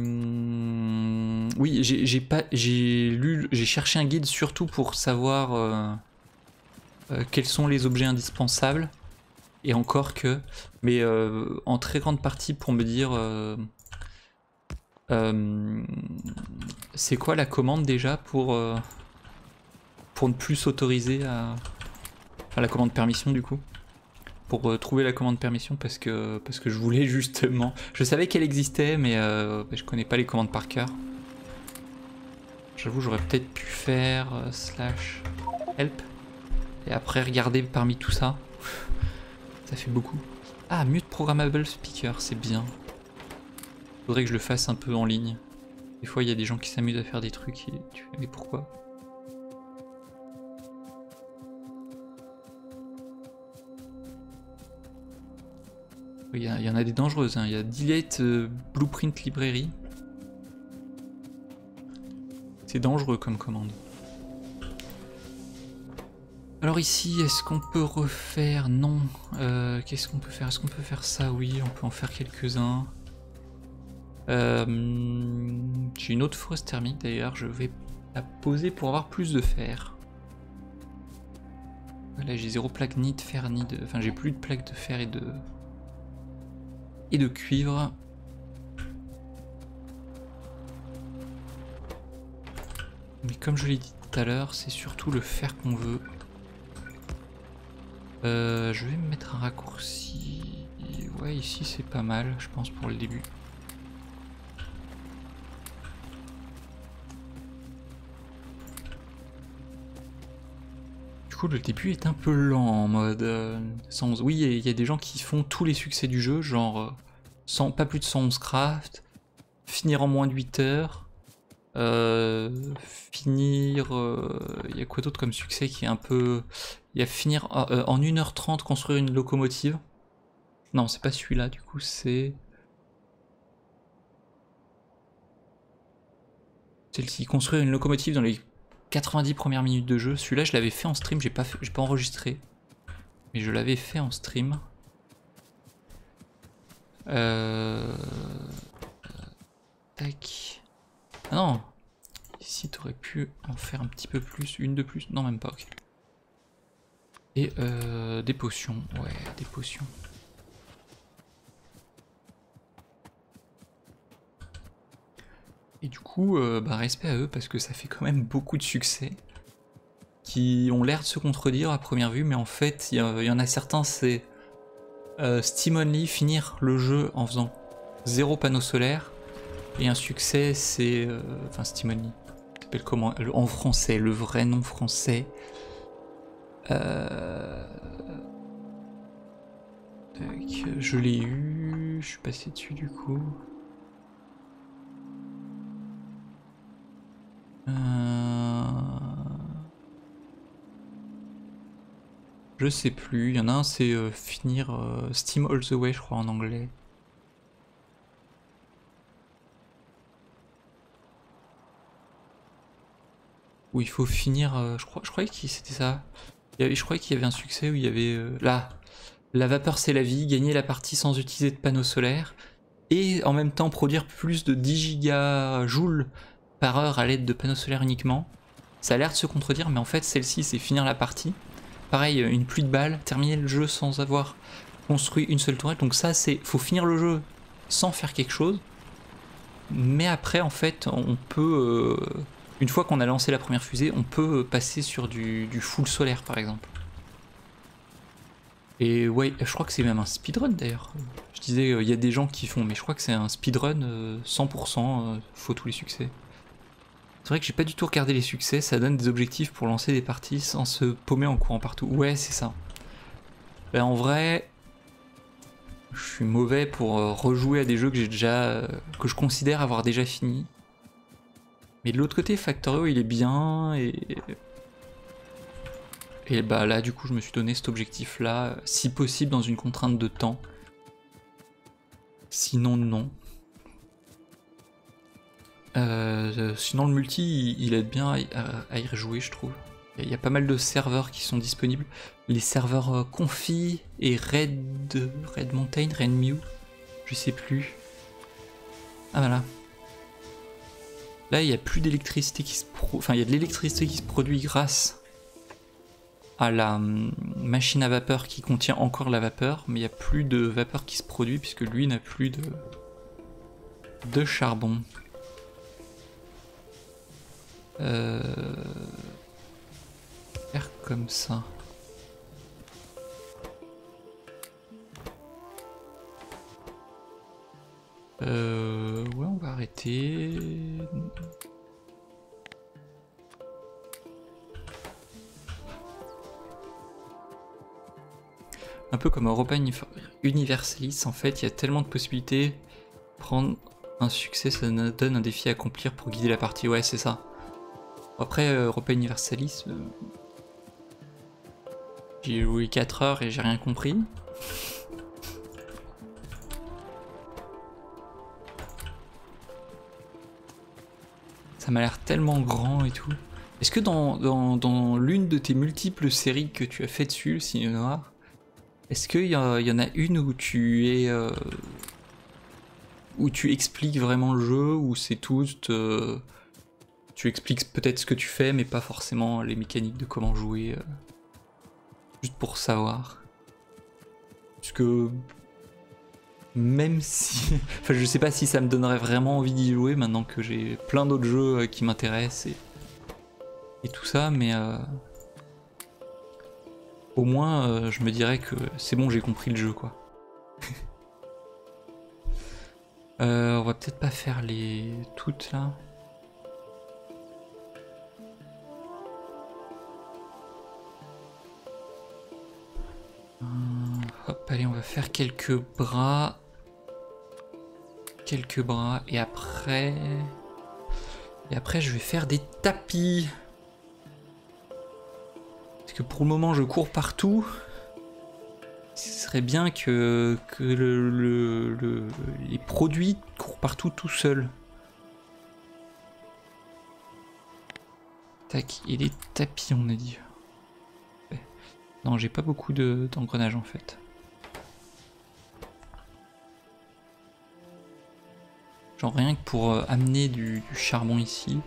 oui, j'ai pas, j'ai lu, j'ai cherché un guide surtout pour savoir euh, euh, quels sont les objets indispensables. Et encore que, mais euh, en très grande partie pour me dire euh, euh, c'est quoi la commande déjà pour euh, pour ne plus s'autoriser à, enfin la commande permission du coup. Pour euh, trouver la commande permission parce que parce que je voulais justement, je savais qu'elle existait mais euh, je connais pas les commandes par cœur. J'avoue j'aurais peut-être pu faire euh, slash help et après regarder parmi tout ça. Ça fait beaucoup. Ah, mute programmable speaker, c'est bien. Faudrait que je le fasse un peu en ligne. Des fois il y a des gens qui s'amusent à faire des trucs et tu fais mais pourquoi? Il y, a, il y en a des dangereuses, hein. Il y a Delete euh, Blueprint Library. C'est dangereux comme commande. Alors ici, est-ce qu'on peut refaire? Non. Euh, Qu'est-ce qu'on peut faire? Est-ce qu'on peut faire ça? Oui, on peut en faire quelques-uns. Euh, J'ai une autre fosse thermique d'ailleurs, je vais la poser pour avoir plus de fer. Là j'ai zéro plaque ni de fer ni de... Enfin j'ai plus de plaques de fer et de... et de cuivre. Mais comme je l'ai dit tout à l'heure, c'est surtout le fer qu'on veut. Euh, je vais me mettre un raccourci. Ouais, ici c'est pas mal, je pense, pour le début. Du coup, le début est un peu lent en mode euh, cent onze. Oui, il y, y a des gens qui font tous les succès du jeu, genre euh, cent, pas plus de cent onze craft, finir en moins de huit heures, euh, finir... Il euh, y a quoi d'autre comme succès qui est un peu... Il y a finir euh, en une heure trente construire une locomotive. Non, c'est pas celui-là, du coup, c'est... Celle-ci, construire une locomotive dans les quatre-vingt-dix premières minutes de jeu. Celui-là, je l'avais fait en stream, j'ai pas, fait, j'ai pas enregistré. Mais je l'avais fait en stream. Euh... Tac. Ah non. Ici, t'aurais pu en faire un petit peu plus. Une de plus. Non, même pas, ok. Et euh, des potions. Ouais, des potions. Et du coup, euh, bah, respect à eux parce que ça fait quand même beaucoup de succès qui ont l'air de se contredire à première vue, mais en fait, il y, y en a certains, c'est euh, Steam Only, finir le jeu en faisant zéro panneau solaire, et un succès, c'est... Euh, enfin, Steam Only, ça s'appelle comment? En français, le vrai nom français. Euh... Je l'ai eu, je suis passé dessus du coup. Euh... Je sais plus, il y en a un c'est euh, finir euh, Steam All the Way je crois en anglais. Où il faut finir, euh, je, crois, je croyais que c'était ça. Il y avait, je croyais qu'il y avait un succès où il y avait euh, là, la vapeur c'est la vie, gagner la partie sans utiliser de panneaux solaires et en même temps produire plus de dix gigajoules par heure à l'aide de panneaux solaires uniquement. Ça a l'air de se contredire, mais en fait celle-ci c'est finir la partie. Pareil, une pluie de balles, terminer le jeu sans avoir construit une seule tourelle. Donc ça c'est, faut finir le jeu sans faire quelque chose. Mais après en fait on peut, euh, une fois qu'on a lancé la première fusée, on peut passer sur du, du full solaire par exemple. Et ouais, je crois que c'est même un speedrun d'ailleurs. Je disais, il euh, y a des gens qui font, mais je crois que c'est un speedrun euh, cent pour cent, euh, faut tous les succès. C'est vrai que j'ai pas du tout regardé les succès, ça donne des objectifs pour lancer des parties sans se paumer en courant partout. Ouais, c'est ça. Ben, en vrai, je suis mauvais pour euh, rejouer à des jeux que j'ai déjà, euh, que je considère avoir déjà fini. Mais de l'autre côté, Factorio il est bien et... Et bah là du coup je me suis donné cet objectif là, si possible dans une contrainte de temps. Sinon non. Euh, sinon le multi il aide bien à, à y rejouer je trouve. Il y a pas mal de serveurs qui sont disponibles. Les serveurs euh, Confi et Red, Red Mountain, Red Mew, je sais plus. Ah voilà. Là, il n'y a plus d'électricité qui se pro... Enfin, il y a de l'électricité qui se produit grâce à la hum, machine à vapeur qui contient encore la vapeur, mais il n'y a plus de vapeur qui se produit puisque lui n'a plus de... de charbon. Euh... Faire comme ça. Euh... Ouais, on va arrêter... Un peu comme Europa Universalis, en fait, il y a tellement de possibilités. Prendre un succès, ça donne un défi à accomplir pour guider la partie. Ouais, c'est ça. Après, Europa Universalis, euh... j'ai joué quatre heures et j'ai rien compris. Ça m'a l'air tellement grand et tout. Est-ce que dans, dans, dans l'une de tes multiples séries que tu as fait dessus, le Signe Noir, est-ce qu'il y, y en a une où tu es... Euh, où tu expliques vraiment le jeu, ou c'est tout... Euh, tu expliques peut-être ce que tu fais, mais pas forcément les mécaniques de comment jouer. Euh, juste pour savoir. Parce que... Même si... Enfin, je sais pas si ça me donnerait vraiment envie d'y jouer, maintenant que j'ai plein d'autres jeux qui m'intéressent et... et tout ça, mais... Euh... Au moins, euh, je me dirais que c'est bon, j'ai compris le jeu, quoi. euh, on va peut-être pas faire les... toutes, là. Hum, hop, allez, on va faire quelques bras. Quelques bras, et après... Et après, je vais faire des tapis. Parce que pour le moment, je cours partout. Ce serait bien que, que le, le, le, les produits courent partout tout seuls. Tac, et les tapis, on a dit. Ouais. Non, j'ai pas beaucoup d'engrenages en fait. Genre rien que pour euh, amener du, du charbon ici.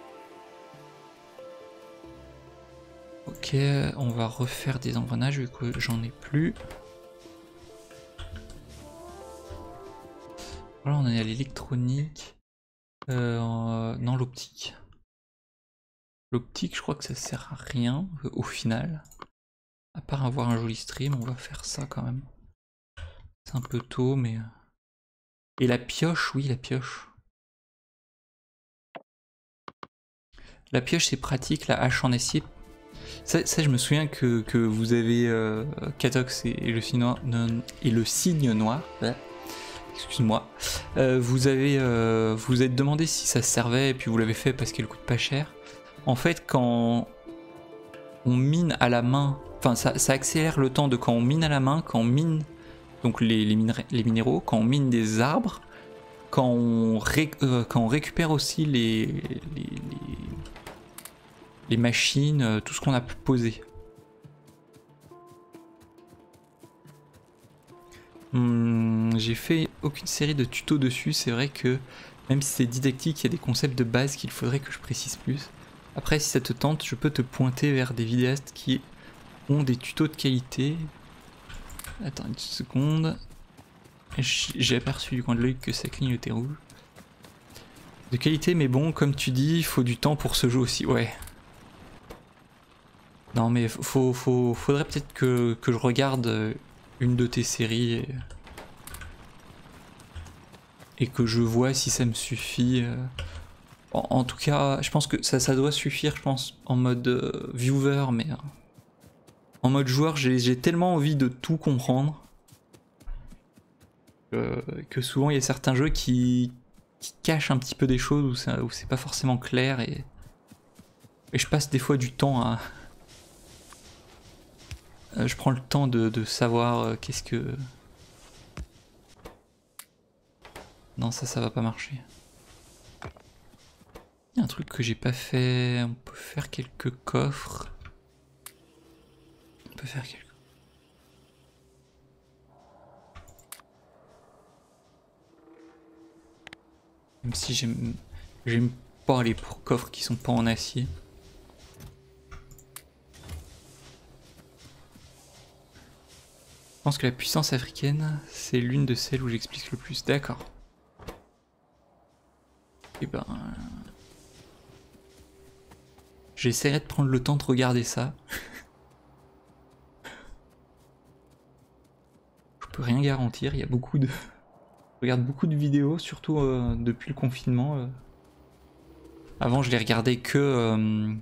Ok, on va refaire des engrenages vu que j'en ai plus. Voilà, on est à l'électronique. Euh, non, l'optique. L'optique, je crois que ça sert à rien euh, au final. À part avoir un joli stream, on va faire ça quand même. C'est un peu tôt, mais... Et la pioche, oui, la pioche. La pioche, c'est pratique, la hache en acier. Ça, ça je me souviens que, que vous avez euh, Catox et, et, le signe noir, et le signe noir. Ouais. Excuse-moi. Euh, vous avez euh, vous êtes demandé si ça servait et puis vous l'avez fait parce qu'elle coûte pas cher. En fait, quand on mine à la main, enfin ça, ça accélère le temps de quand on mine à la main, quand on mine donc les, les, les minéraux, quand on mine des arbres, quand on, ré, euh, quand on récupère aussi les, les, les, les machines, euh, tout ce qu'on a pu poser. Hum, j'ai fait aucune série de tutos dessus, c'est vrai que même si c'est didactique, il y a des concepts de base qu'il faudrait que je précise plus. Après, si ça te tente, je peux te pointer vers des vidéastes qui ont des tutos de qualité. Attends une seconde. J'ai aperçu du coin de l'œil que ça clignotait rouge. De qualité, mais bon, comme tu dis, il faut du temps pour ce jeu aussi, ouais. Non, mais faut, faut, faudrait peut-être que, que je regarde une de tes séries et, et que je vois si ça me suffit. En, en tout cas, je pense que ça, ça doit suffire, je pense, en mode euh, viewer, mais euh, en mode joueur, j'ai tellement envie de tout comprendre euh, que souvent il y a certains jeux qui, qui cachent un petit peu des choses où c'est pas forcément clair et, et je passe des fois du temps à... Euh, je prends le temps de, de savoir euh, qu'est-ce que... Non, ça, ça va pas marcher. Il y a un truc que j'ai pas fait. On peut faire quelques coffres. On peut faire quelques... Même si j'aime j'aime pas les coffres qui sont pas en acier. Je pense que la puissance africaine, c'est l'une de celles où j'explique le plus. D'accord. Et ben... J'essaierai de prendre le temps de regarder ça. Je peux rien garantir, il y a beaucoup de... Je regarde beaucoup de vidéos, surtout euh, depuis le confinement. Euh. Avant, je les regardais que... Euh...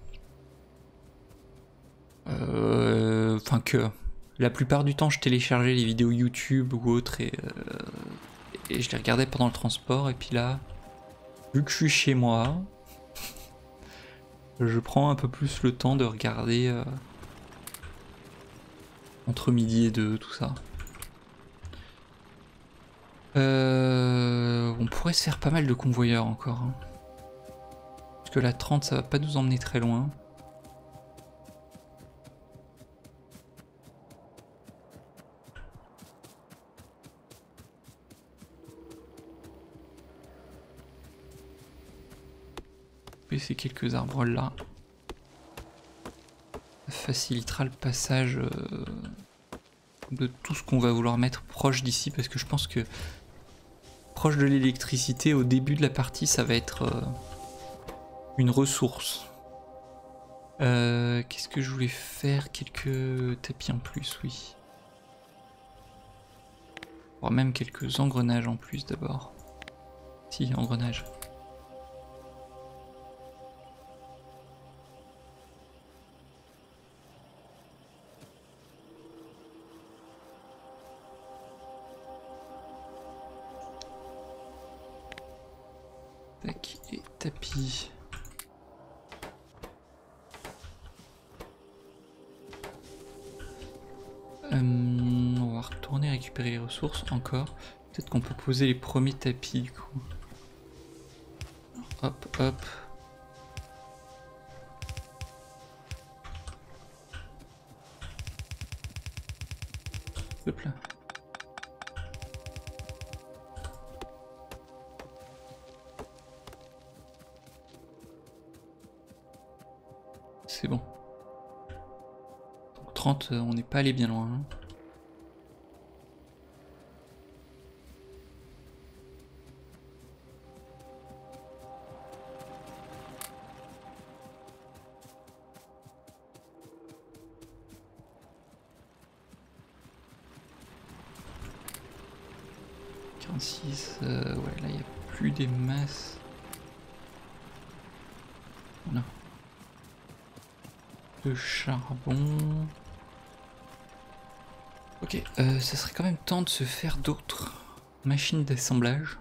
Euh... Enfin, que... La plupart du temps, je téléchargeais les vidéos YouTube ou autres et, euh, et je les regardais pendant le transport. Et puis là, vu que je suis chez moi, je prends un peu plus le temps de regarder euh, entre midi et deux, tout ça. Euh, on pourrait se faire pas mal de convoyeurs encore. Hein. Parce que la trente, ça va pas nous emmener très loin. Ces quelques arbres là, ça facilitera le passage euh, de tout ce qu'on va vouloir mettre proche d'ici, parce que je pense que proche de l'électricité au début de la partie ça va être euh, une ressource. Euh, Qu'est-ce que je voulais faire? Quelques tapis en plus, oui. Voire même quelques engrenages en plus d'abord. Si, engrenages. Tac, et tapis. Euh, on va retourner récupérer les ressources encore. Peut-être qu'on peut poser les premiers tapis du coup. Hop, hop. Hop là. C'est bon. Donc trente, on n'est pas allé bien loin. Hein. quarante-six, euh, ouais, là il n'y a plus des masses. Non. De charbon. Ok, euh, ça serait quand même temps de se faire d'autres machines d'assemblage.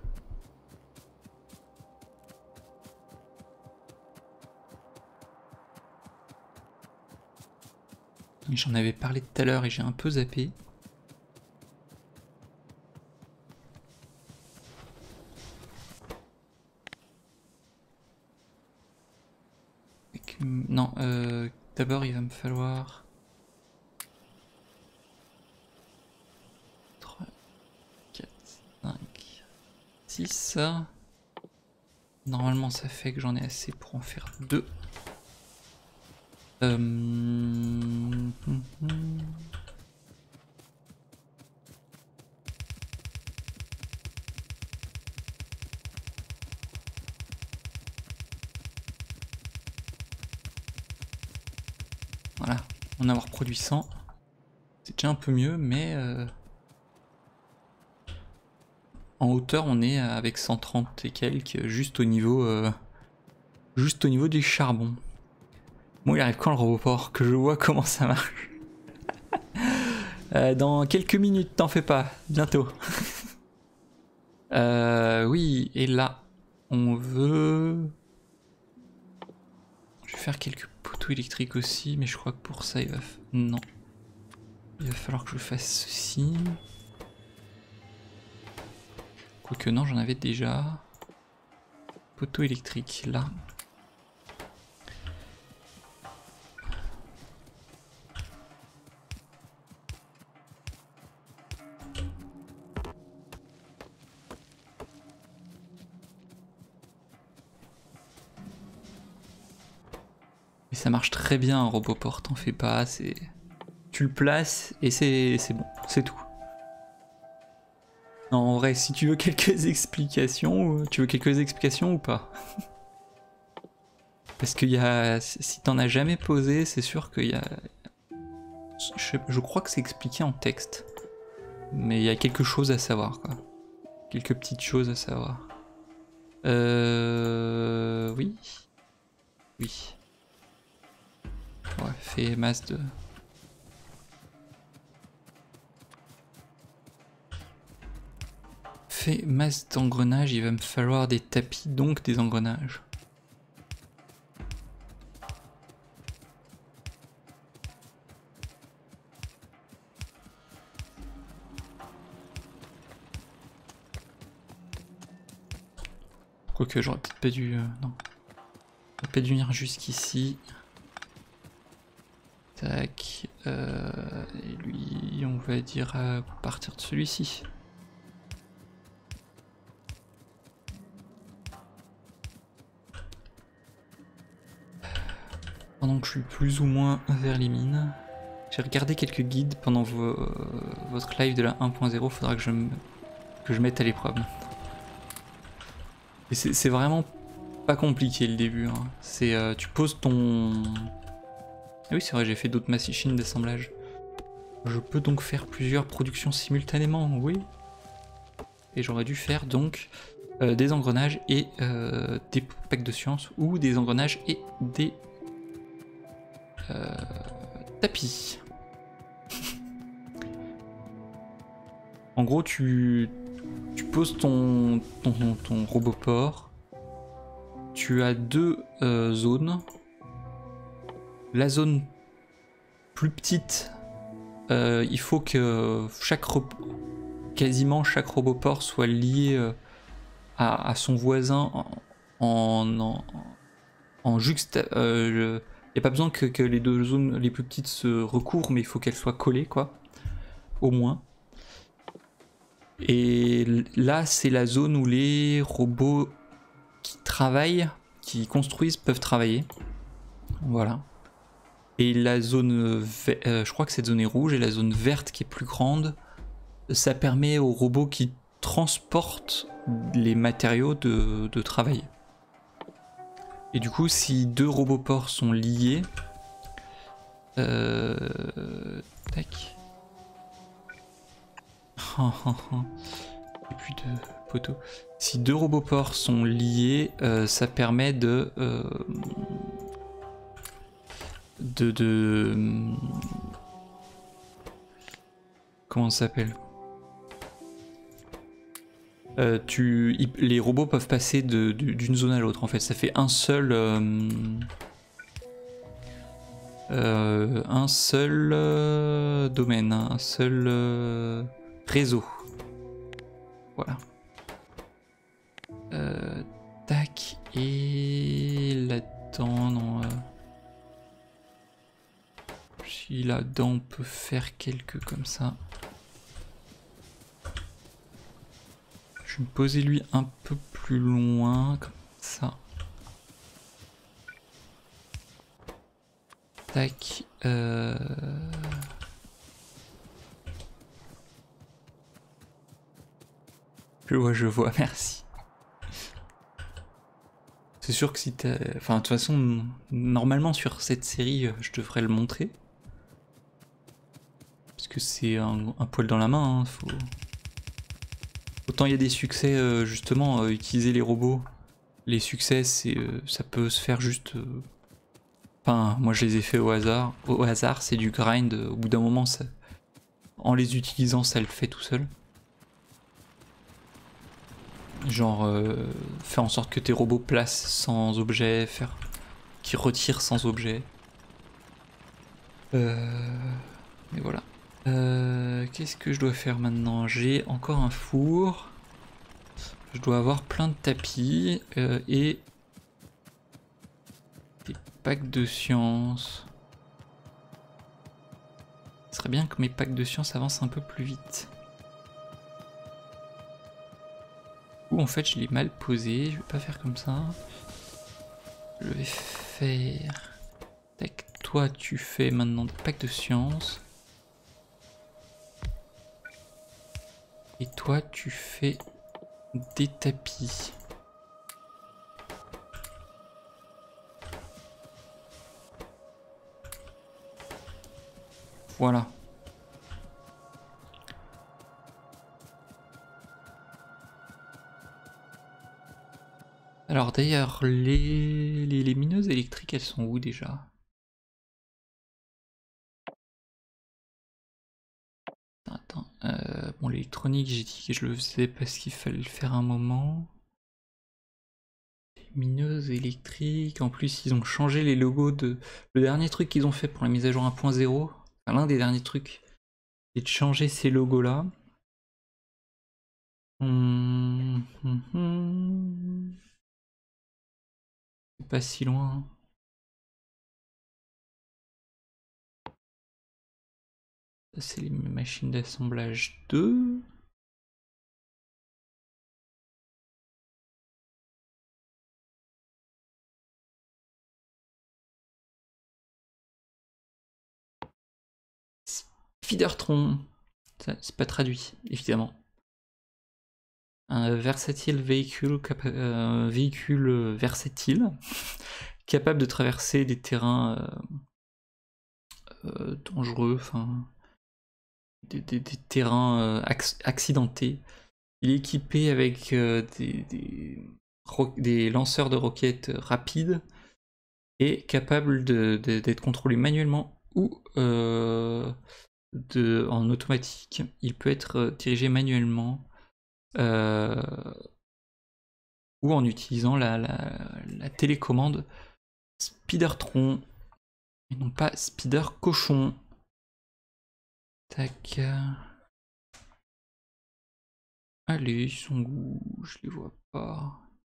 J'en avais parlé tout à l'heure et j'ai un peu zappé. Non, euh, d'abord il va me falloir... trois, quatre, cinq, six. Normalement ça fait que j'en ai assez pour en faire deux. Euh... Hum, hum. Voilà, en avoir produit cent, c'est déjà un peu mieux, mais euh, en hauteur on est avec cent trente et quelques, juste au niveau, euh, juste au niveau du charbon. Bon, il arrive quand le roboport? Que je vois comment ça marche. euh, dans quelques minutes, t'en fais pas, bientôt. euh, oui, et là, on veut... Je vais faire quelques poteaux électriques aussi, mais je crois que pour ça, il va... Non. Il va falloir que je fasse ceci. Quoique non, j'en avais déjà. Poteau électrique, là. ça marche très bien un roboport, t'en fais pas, c'est... Tu le places et c'est bon, c'est tout. Non, en vrai, si tu veux quelques explications, tu veux quelques explications ou pas? Parce qu'il y a... Si t'en as jamais posé, c'est sûr qu'il y a... Je, je crois que c'est expliqué en texte. Mais il y a quelque chose à savoir, quoi. Quelques petites choses à savoir. Euh... Oui. Oui. Ouais, fais masse de... Fais masse d'engrenages, il va me falloir des tapis, donc des engrenages. Quoique j'aurais peut-être pas dû... Euh, non. J'aurais pas dû venir jusqu'ici. Tac. Euh, et lui, on va dire à partir de celui-ci. Pendant que je suis plus ou moins vers les mines. J'ai regardé quelques guides pendant vo euh, votre live de la un point zéro. Faudra que je, me, que je mette à l'épreuve. Et c'est vraiment pas compliqué le début. Hein. C'est euh, tu poses ton... Ah oui, c'est vrai, j'ai fait d'autres machines d'assemblage. Je peux donc faire plusieurs productions simultanément, oui. Et j'aurais dû faire donc euh, des engrenages et euh, des packs de science, ou des engrenages et des euh, tapis. En gros, tu, tu poses ton, ton, ton roboport. Tu as deux euh, zones. La zone plus petite, euh, il faut que chaque quasiment chaque roboport soit lié euh, à, à son voisin en, en, en juxta... Il euh, n'y a pas besoin que, que les deux zones les plus petites se recourent, mais il faut qu'elles soient collées, quoi. Au moins. Et là, c'est la zone où les robots qui travaillent, qui construisent, peuvent travailler. Voilà. Et la zone, euh, je crois que cette zone est rouge, et la zone verte qui est plus grande, ça permet aux robots qui transportent les matériaux de, de travailler. Et du coup, si deux roboports sont liés, euh, tac. Et plus de poteaux. Si deux roboports sont liés, euh, ça permet de euh, de, de... Comment ça s'appelle euh, tu, les robots peuvent passer d'une zone à l'autre en fait. Ça fait un seul... Euh, euh, un seul euh, domaine, un seul euh, réseau. Voilà. Euh, tac. Et là-dedans, non... Euh, si là-dedans on peut faire quelques comme ça. Je vais me poser lui un peu plus loin, comme ça. Tac. Euh... Je vois, je vois, merci. C'est sûr que si t'as... Enfin, de toute façon, normalement sur cette série, je devrais le montrer. Parce que c'est un, un poil dans la main, hein, faut... Autant il y a des succès, euh, justement, euh, utiliser les robots. Les succès, c'est, euh, ça peut se faire juste... Euh... Enfin, moi je les ai fait au hasard. Au hasard, c'est du grind. Au bout d'un moment, ça... en les utilisant, ça le fait tout seul. Genre, euh, faire en sorte que tes robots placent sans objet, faire qu'ils retirent sans objet. Euh... Mais voilà. Euh, Qu'est-ce que je dois faire maintenant? J'ai encore un four. Je dois avoir plein de tapis euh, et des packs de science. Ce serait bien que mes packs de science avancent un peu plus vite. Ou en fait je l'ai mal posé, je vais pas faire comme ça. Je vais faire... Tac, toi tu fais maintenant des packs de science. Et toi tu fais des tapis. Voilà. Alors d'ailleurs, les... Les, les mineuses électriques, elles sont où déjà? Attends, euh, bon l'électronique, j'ai dit que je le faisais parce qu'il fallait le faire un moment. Les mineuses électriques, en plus ils ont changé les logos de... Le dernier truc qu'ils ont fait pour la mise à jour un point zéro, enfin, l'un des derniers trucs, c'est de changer ces logos là. Hum, hum, hum. C'est pas si loin. C'est les machines d'assemblage deux. Spidertron. C'est pas traduit, évidemment. Un versatile véhicule, euh, véhicule versatile, capable de traverser des terrains euh, euh, dangereux, enfin des, des, des terrains euh, accidentés. Il est équipé avec euh, des, des, des lanceurs de roquettes rapides et capable d'être de, de, contrôlé manuellement ou euh, de, en automatique. Il peut être dirigé manuellement euh, ou en utilisant la, la, la télécommande Spidertron et non pas Spider Cochon. Tac. Allez, ils sont où? Je les vois pas.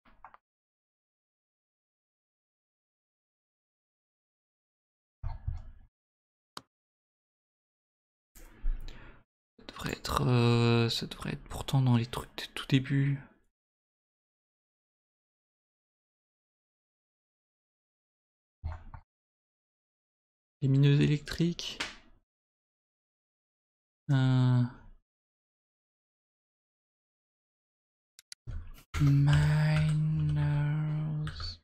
Ça devrait être, euh, ça devrait être pourtant dans les trucs de tout début. Les mineuses électriques. Euh... Miners.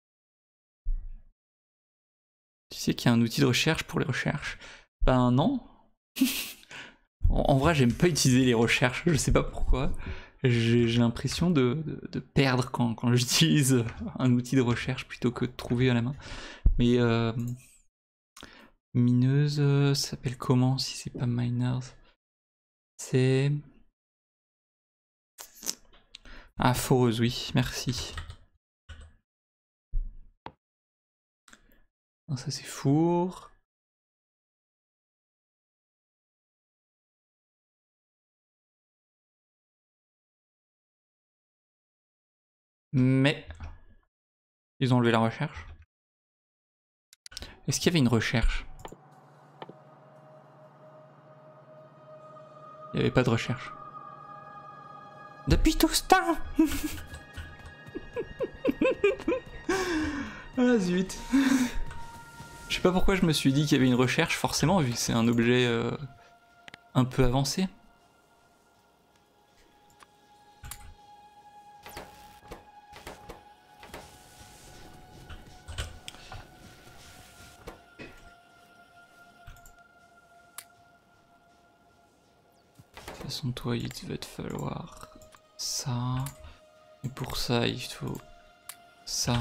Tu sais qu'il y a un outil de recherche pour les recherches? Ben non. en, en vrai, j'aime pas utiliser les recherches, je sais pas pourquoi. J'ai l'impression de, de, de perdre quand, quand j'utilise un outil de recherche plutôt que de trouver à la main. Mais euh, mineuse, ça s'appelle comment si c'est pas miners? C'est... Ah, foreuse, oui, merci. Non, ça c'est four. Mais... Ils ont enlevé la recherche. Est-ce qu'il y avait une recherche? Il n'y avait pas de recherche. Depuis tout ce temps. Ah zut. Je sais pas pourquoi je me suis dit qu'il y avait une recherche, forcément, vu que c'est un objet euh, un peu avancé. De toute façon, toi, il va te falloir ça. Et pour ça, il faut ça.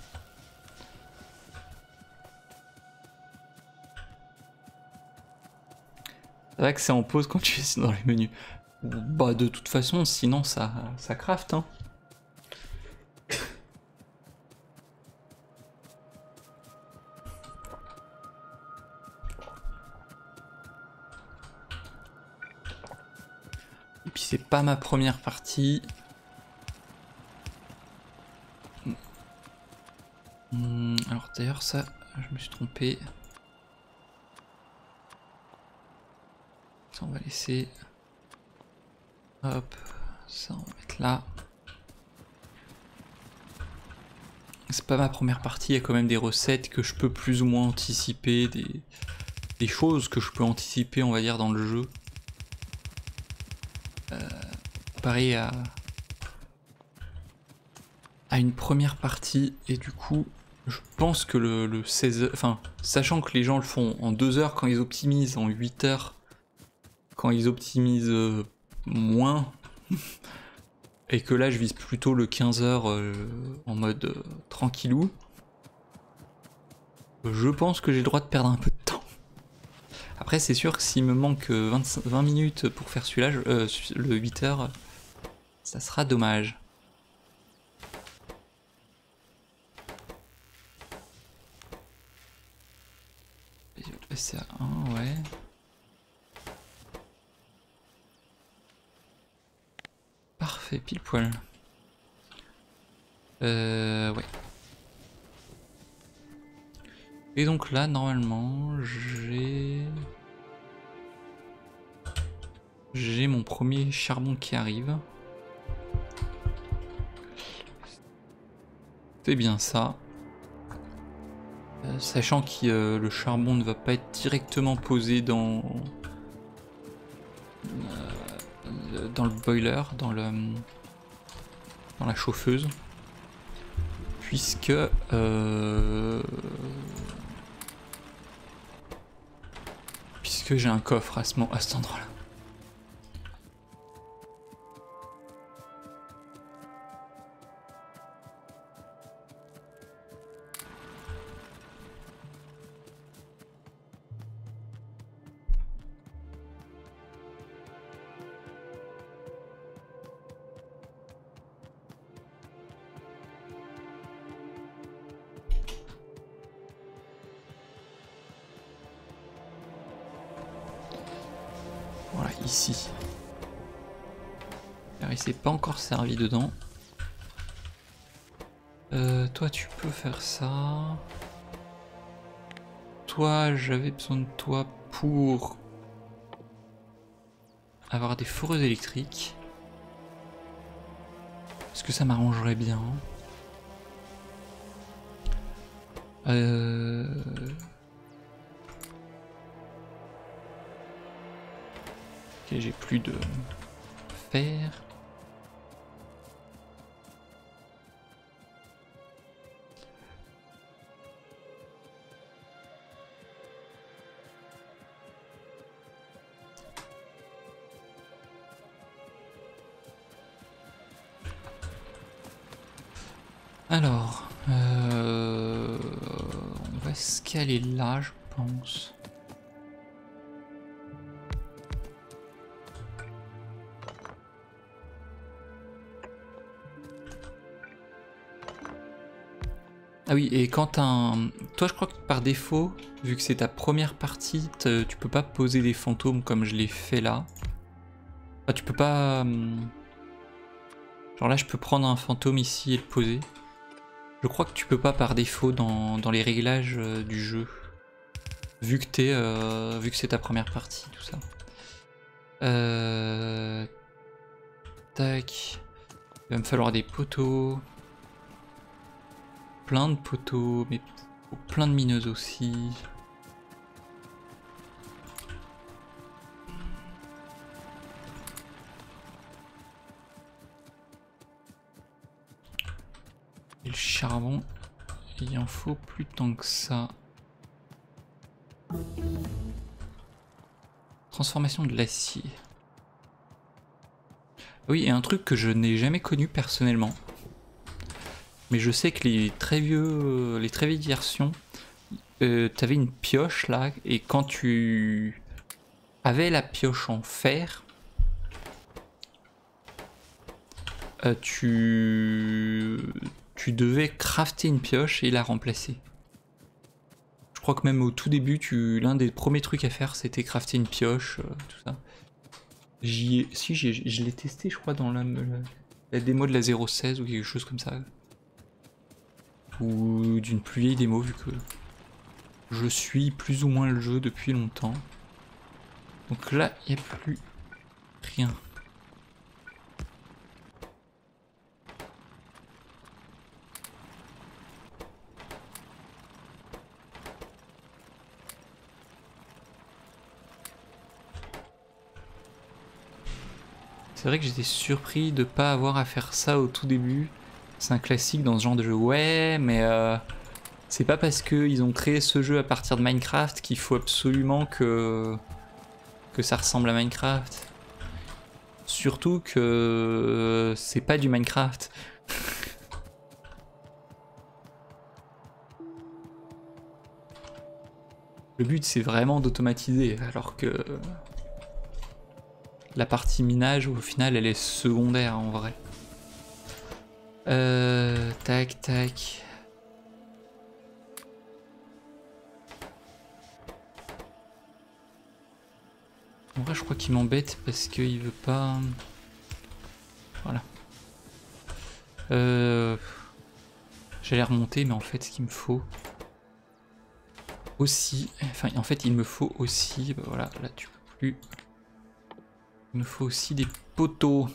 C'est vrai que c'est en pause quand tu es dans les menus. Bah de toute façon, sinon ça, ça craft, hein. Et puis c'est pas ma première partie. Hum, alors d'ailleurs ça, je me suis trompé. Ça on va laisser. Hop, ça on va mettre là. c'est pas ma première partie, il y a quand même des recettes que je peux plus ou moins anticiper, des, des choses que je peux anticiper, on va dire, dans le jeu. Euh, pareil à, à une première partie, et du coup, je pense que le, le seize heures, enfin, sachant que les gens le font en deux heures quand ils optimisent, en huit heures quand ils optimisent euh, moins, et que là je vise plutôt le quinze heures euh, en mode euh, tranquillou, je pense que j'ai le droit de perdre un peu de temps. Après c'est sûr que s'il me manque vingt, vingt minutes pour faire celui-là, euh, le huit heures, ça sera dommage. Je vais le passer à un, ouais. Parfait, pile poil. Euh, ouais. Et donc là, normalement, j'ai... J'ai mon premier charbon qui arrive. C'est bien ça. Euh, sachant que euh, le charbon ne va pas être directement posé dans... Euh, dans le boiler, dans le... dans la chauffeuse. Puisque... Euh, puisque j'ai un coffre à, ce, à cet endroit-là. Voilà, ici. Alors, il s'est pas encore servi dedans. Euh, toi, tu peux faire ça. Toi, j'avais besoin de toi pour avoir des foreuses électriques. Est-ce que ça m'arrangerait bien? Euh... Ok, j'ai plus de fer. Alors, euh... on va se caler là, je pense. Ah oui, et quand un... Toi, je crois que par défaut, vu que c'est ta première partie, tu peux pas poser des fantômes comme je l'ai fait là. Enfin, tu peux pas... Genre là, je peux prendre un fantôme ici et le poser. Je crois que tu peux pas par défaut dans, dans les réglages euh, du jeu. Vu que t'es, euh, vu que c'est ta première partie, tout ça. Euh... Tac. Il va me falloir des poteaux. Plein de poteaux, mais plein de mineuses aussi. Et le charbon, il en faut plus tant que ça. Transformation de l'acier. Oui, et un truc que je n'ai jamais connu personnellement. Mais je sais que les très vieux, les très vieilles versions, euh, t'avais une pioche là, et quand tu avais la pioche en fer, euh, tu... tu devais crafter une pioche et la remplacer. Je crois que même au tout début, tu... l'un des premiers trucs à faire, c'était crafter une pioche, euh, tout ça. J'y ai... Si, je l'ai testé, je crois, dans la... la... la démo de la zéro seize ou quelque chose comme ça. Ou d'une plus vieille démo, vu que je suis plus ou moins le jeu depuis longtemps. Donc là, il n'y a plus rien. C'est vrai que j'étais surpris de pas avoir à faire ça au tout début. C'est un classique dans ce genre de jeu. Ouais, mais euh, c'est pas parce qu'ils ont créé ce jeu à partir de Minecraft qu'il faut absolument que, que ça ressemble à Minecraft. Surtout que c'est pas du Minecraft. Le but c'est vraiment d'automatiser, alors que la partie minage au final elle est secondaire en vrai. Euh, tac tac. En vrai je crois qu'il m'embête parce qu'il veut pas... Voilà. Euh... J'allais remonter mais en fait ce qu'il me faut... Aussi... Enfin en fait il me faut aussi... Bah voilà, là tu peux plus... Il me faut aussi des poteaux.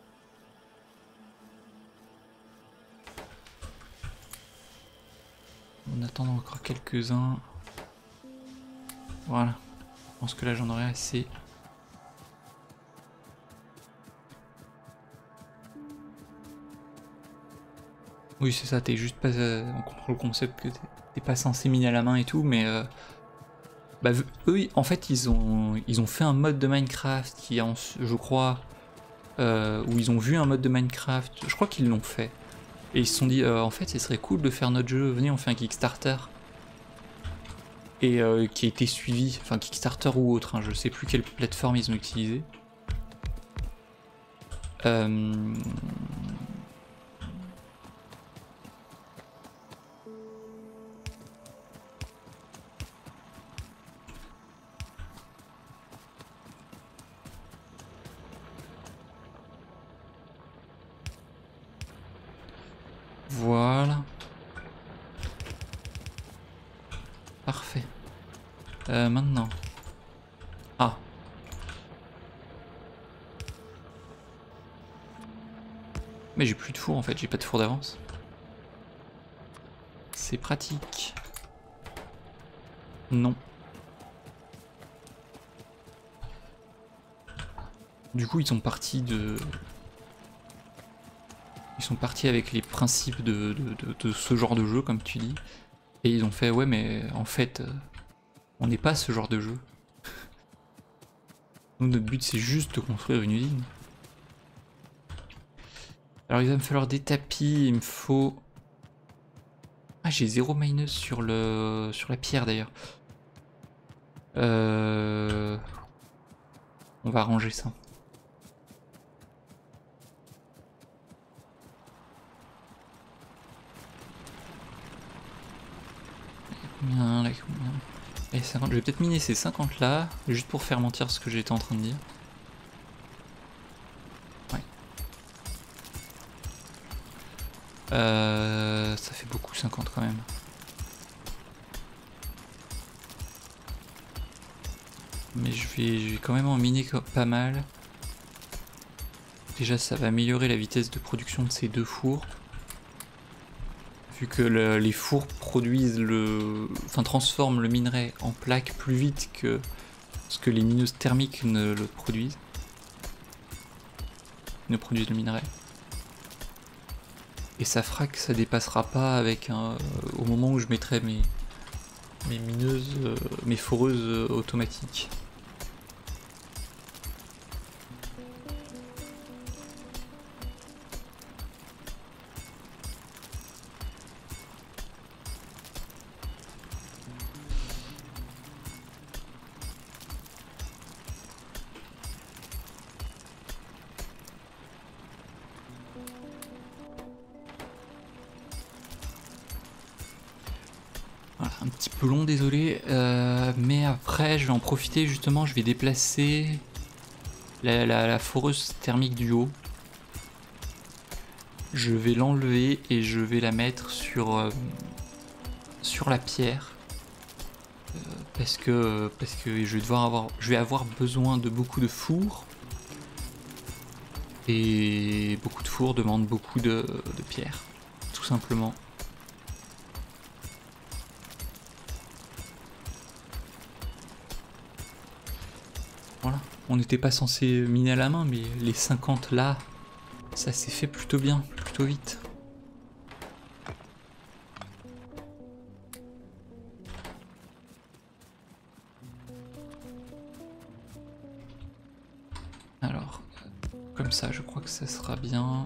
En attendant encore quelques-uns. Voilà. Je pense que là j'en aurai assez. Oui c'est ça, t'es juste pas... Euh, on comprend le concept que t'es pas censé miner à la main et tout, mais... Euh, bah eux en fait ils ont, ils ont fait un mode de Minecraft qui en, je crois... Euh, où ils ont vu un mode de Minecraft, je crois qu'ils l'ont fait. Et ils se sont dit, euh, en fait, ce serait cool de faire notre jeu, venez, on fait un Kickstarter. Et euh, qui a été suivi, enfin Kickstarter ou autre, hein, je sais plus quelle plateforme ils ont utilisé. Euh... Voilà. Parfait. Euh, maintenant. Ah. Mais j'ai plus de four en fait, j'ai pas de four d'avance. C'est pratique. Non. Du coup ils sont partis de... Ils sont partis avec les principes de, de, de, de ce genre de jeu comme tu dis. Et ils ont fait ouais mais en fait euh, on n'est pas ce genre de jeu. Nous notre but c'est juste de construire une usine. Alors il va me falloir des tapis, il me faut... Ah j'ai zéro mineuse sur le sur la pierre d'ailleurs. Euh... On va arranger ça. Combien là, combien... Et cinquante, je vais peut-être miner ces cinquante là, juste pour faire mentir ce que j'étais en train de dire. Ouais. Euh, ça fait beaucoup cinquante quand même. Mais je vais, je vais quand même en miner pas mal. Déjà ça va améliorer la vitesse de production de ces deux fours. Vu que le, les fours produisent le... Enfin transforment le minerai en plaque plus vite que ce que les mineuses thermiques ne le produisent. Ne produisent le minerai. Et ça fera que ça dépassera pas avec un... Au moment où je mettrai mes, mes mineuses, euh, mes foreuses euh, automatiques. Voilà, un petit peu long, désolé, euh, mais après je vais en profiter justement, je vais déplacer la, la, la foreuse thermique du haut. Je vais l'enlever et je vais la mettre sur, euh, sur la pierre. Euh, parce que, parce que je vais devoir avoir, je vais avoir besoin de beaucoup de fours. Et beaucoup de fours demandent beaucoup de, de pierre, tout simplement. Voilà, On n'était pas censé miner à la main, mais les cinquante là, ça s'est fait plutôt bien, plutôt vite. Alors, comme ça, je crois que ça sera bien.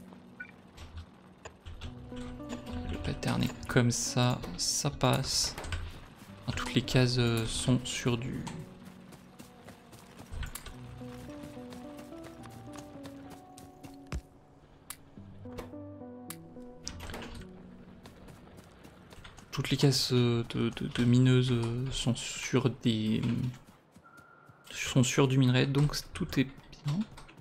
Le pattern est comme ça, ça passe. Enfin, toutes les cases sont sur du... Toutes les cases de, de, de mineuses sont sur des... sont sur du minerai, donc tout est bien.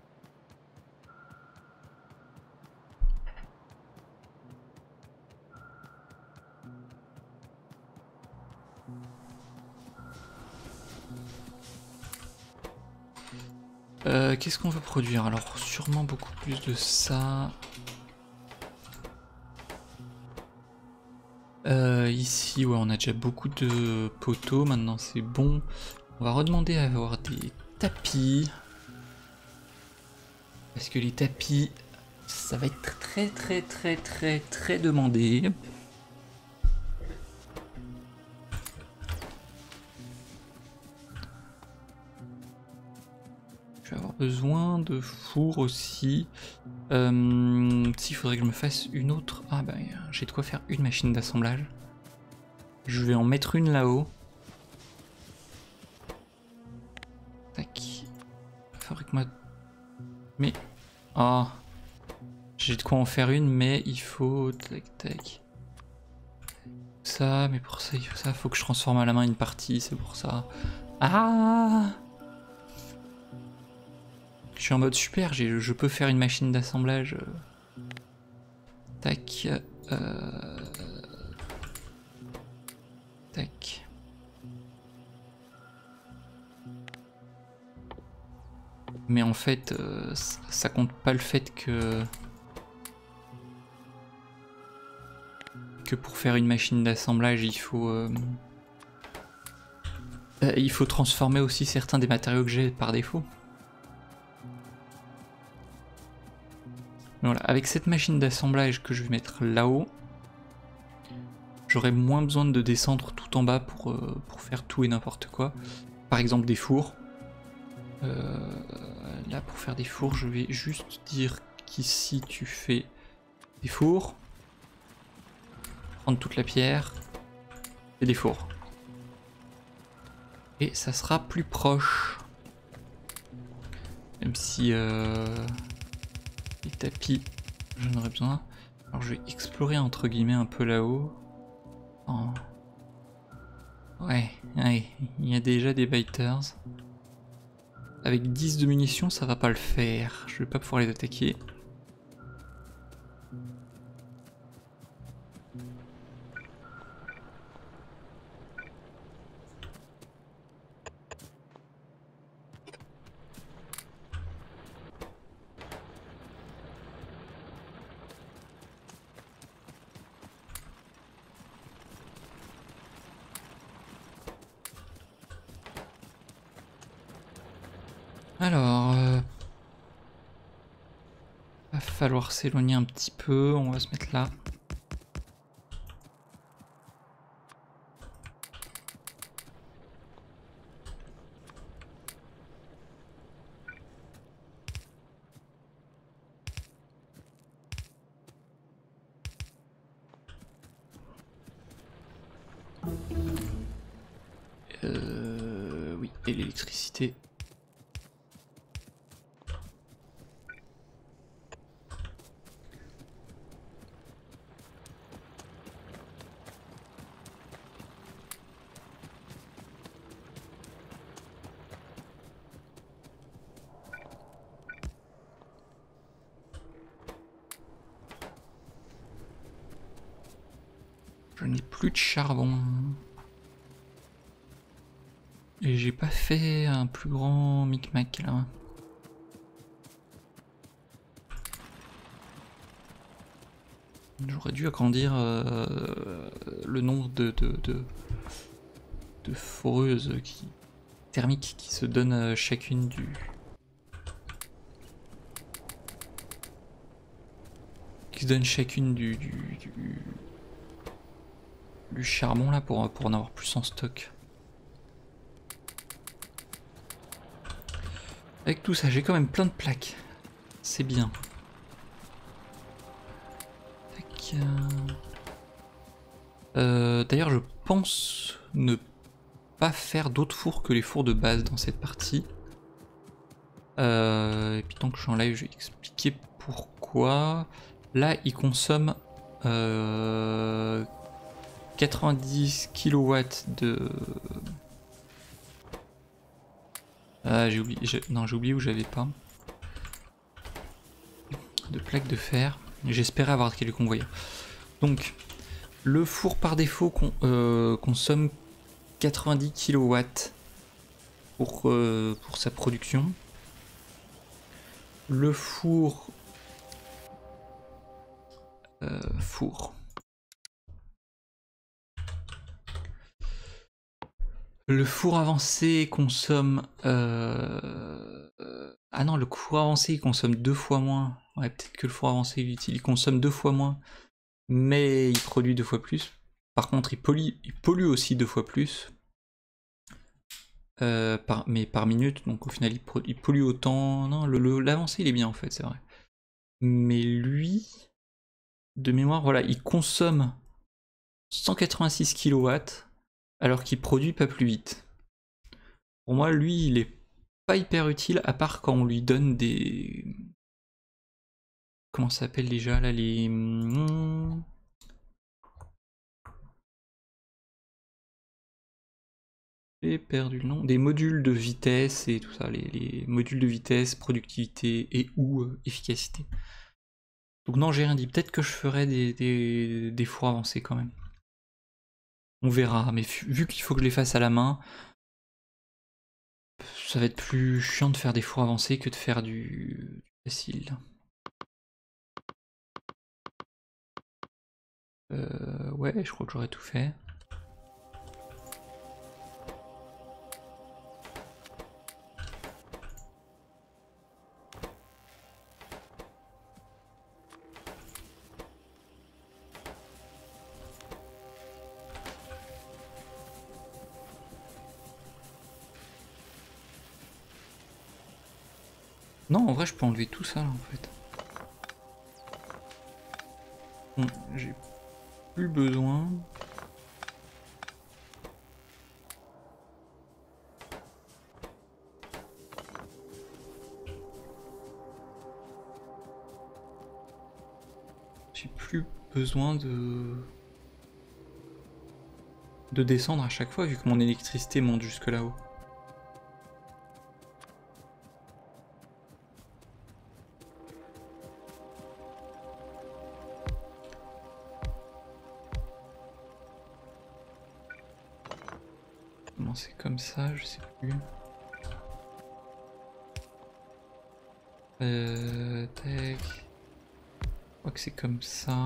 Euh, Qu'est-ce qu'on veut produire? Alors sûrement beaucoup plus de ça. Euh, ici, ouais, on a déjà beaucoup de poteaux, maintenant c'est bon. On va redemander à avoir des tapis. Parce que les tapis, ça va être très très très très très demandé. Je vais avoir besoin de four aussi. Euh, S'il faudrait que je me fasse une autre... Ah bah j'ai de quoi faire une machine d'assemblage. Je vais en mettre une là-haut. Tac. Fabrique-moi... Mais... Ah... J'ai de quoi en faire une, mais il faut... Tac, tac. Ça, mais pour ça, il faut ça. Faut que je transforme à la main une partie, c'est pour ça. Ah! Je suis en mode super, je peux faire une machine d'assemblage. Tac. Euh... Tac. Mais en fait, euh, ça compte pas le fait que... que pour faire une machine d'assemblage, il faut... Euh... Euh, il faut transformer aussi certains des matériaux que j'ai par défaut. Voilà, avec cette machine d'assemblage que je vais mettre là-haut, j'aurai moins besoin de descendre tout en bas pour, euh, pour faire tout et n'importe quoi. Par exemple des fours. Euh, là pour faire des fours, je vais juste dire qu'ici tu fais des fours. Prendre toute la pierre et des fours. Et ça sera plus proche. Même si... Euh... les tapis, j'en aurais besoin. Alors je vais explorer entre guillemets un peu là-haut. Oh. Ouais, ouais, il y a déjà des biters. Avec dix de munitions, ça va pas le faire. Je vais pas pouvoir les attaquer. Alors, euh, va falloir s'éloigner un petit peu, on va se mettre là. Euh, oui, et l'électricité. Je n'ai plus de charbon. Et j'ai pas fait un plus grand micmac là. J'aurais dû agrandir euh, le nombre de, de, de, de foreuses qui, thermiques qui se donnent euh, chacune du... qui se donnent chacune du, du, du, du charbon là pour, pour en avoir plus en stock. Avec tout ça, j'ai quand même plein de plaques. C'est bien. Tac. Euh, D'ailleurs, je pense ne pas faire d'autres fours que les fours de base dans cette partie. Euh, et puis tant que je suis en live, je vais expliquer pourquoi. Là, il consomme euh, quatre-vingt-dix kilowatts de... Ah, j'ai oublié, non, j'ai oublié où j'avais pas. De plaques de fer. J'espérais avoir quelques convoyeurs. Donc, le four par défaut con, euh, consomme quatre-vingt-dix kilowatts pour, euh, pour sa production. Le four... Euh, four... Le four avancé consomme... Euh... Ah non, le four avancé il consomme deux fois moins. Ouais, peut-être que le four avancé il, il consomme deux fois moins, mais il produit deux fois plus. Par contre, il pollue, il pollue aussi deux fois plus. Euh, par, mais par minute, donc au final il, il pollue autant. Non, l'avancé il est bien en fait, c'est vrai. Mais lui, de mémoire, voilà, il consomme cent quatre-vingt-six kilowatts alors qu'il produit pas plus vite. Pour moi, lui, il est pas hyper utile à part quand on lui donne des... Comment ça s'appelle déjà là les... J'ai perdu le nom. Des modules de vitesse et tout ça. Les, les modules de vitesse, productivité et ou euh, efficacité. Donc non, j'ai rien dit. Peut-être que je ferai des, des, des fours avancés quand même. On verra. Mais vu qu'il faut que je les fasse à la main, ça va être plus chiant de faire des fours avancés que de faire du, du facile. Euh, ouais, je crois que j'aurais tout fait. Non, en vrai, je peux enlever tout ça là en fait. Bon, j'ai plus besoin. J'ai plus besoin de... de descendre à chaque fois vu que mon électricité monte jusque là-haut. Comment c'est comme ça, je sais plus. Euh... Tac. Je crois que c'est comme ça.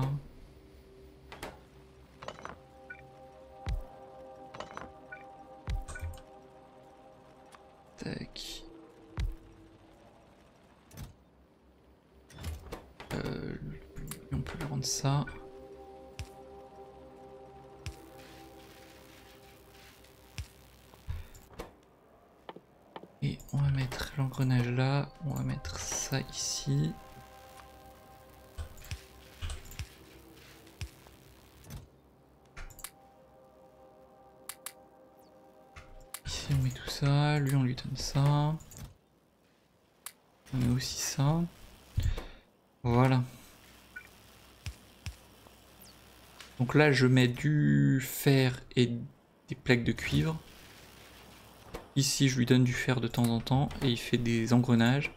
Tac. Euh, on peut lui rendre ça. Et on va mettre l'engrenage là, on va mettre ça ici. Ici on met tout ça, lui on lui donne ça. On met aussi ça. Voilà. Donc là je mets du fer et des plaques de cuivre. Ici je lui donne du fer de temps en temps et il fait des engrenages.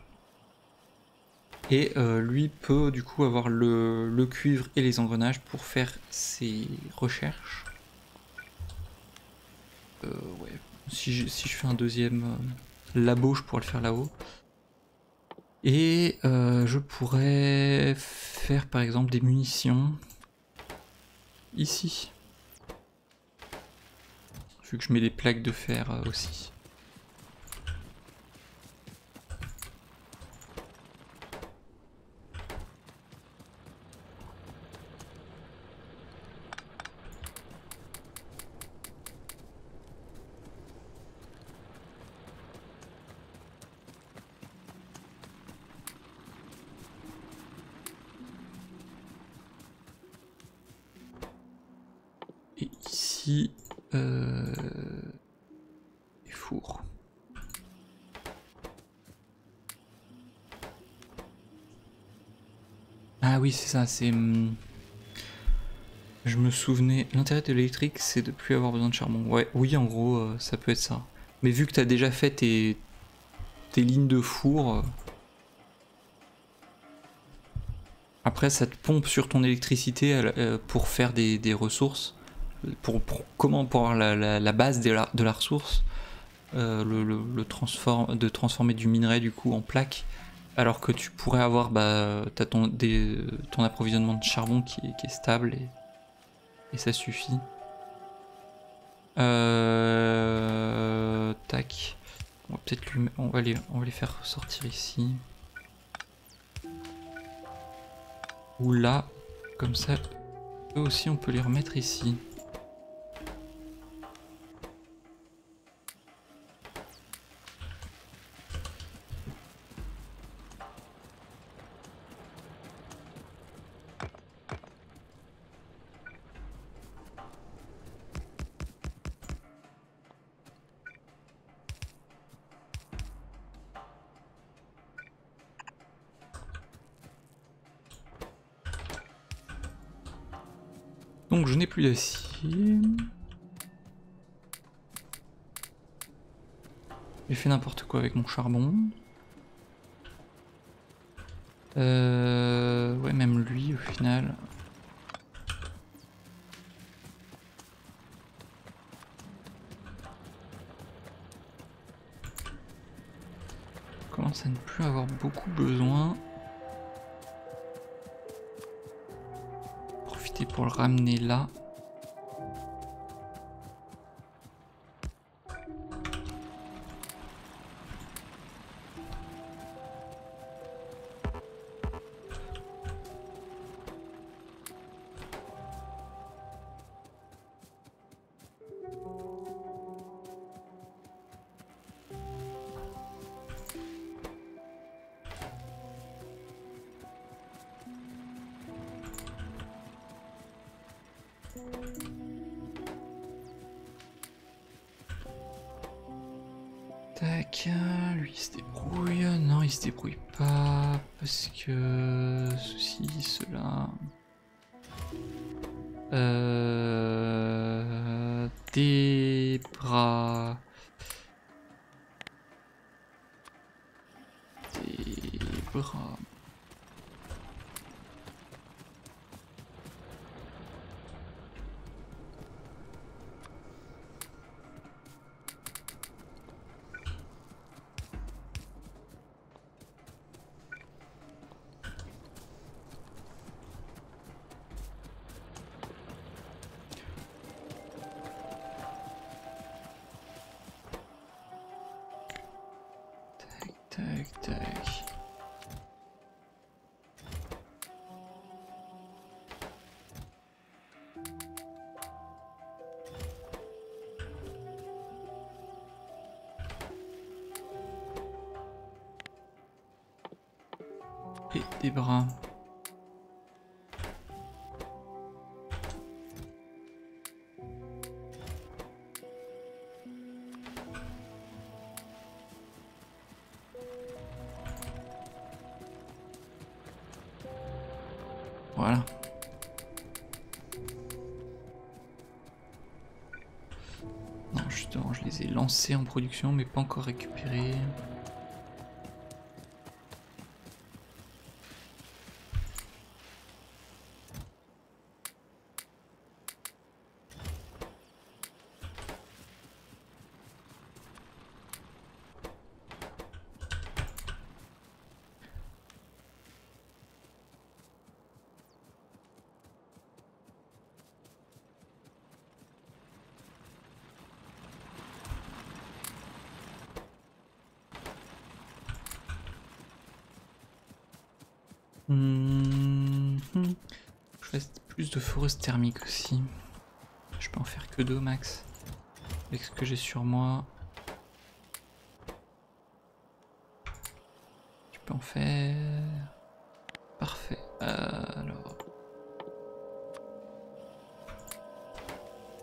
Et euh, lui peut du coup avoir le, le cuivre et les engrenages pour faire ses recherches. Euh, ouais. Si je, si je fais un deuxième euh, labo, je pourrais le faire là-haut. Et euh, je pourrais faire par exemple des munitions ici. Vu que je mets des plaques de fer euh, aussi. Et ici, euh, les fours. Ah oui, c'est ça, c'est... Je me souvenais, l'intérêt de l'électrique, c'est de plus avoir besoin de charbon. Ouais, oui, en gros, euh, ça peut être ça. Mais vu que tu as déjà fait tes, tes lignes de four... Euh... Après, ça te pompe sur ton électricité euh, pour faire des, des ressources. Pour, pour comment pour avoir la, la, la base de la, de la ressource. Euh, le, le, le transform, de transformer du minerai du coup en plaque. Alors que tu pourrais avoir bah, t'as ton, des, ton approvisionnement de charbon qui est, qui est stable et, et ça suffit. Euh, tac. On va peut-être lui, on va les, on va les faire sortir ici. Ou là, comme ça. Eux aussi, on peut les remettre ici. Donc je n'ai plus d'acier. J'ai fait n'importe quoi avec mon charbon. Euh... Ouais, même lui au final. Je commence à ne plus avoir beaucoup besoin. Profiter pour le ramener là. Tac, lui il se débrouille. Non, il se débrouille pas parce que ceci, cela. Euh... Des bras. Des bras. Tac, tac. Et des bras. Voilà. Non, justement, je les ai lancés en production, mais pas encore récupérés. Mmh. Je reste plus de foreuse thermique aussi. Je peux en faire que deux max. Avec ce que j'ai sur moi. Tu peux en faire. Parfait. Euh, alors.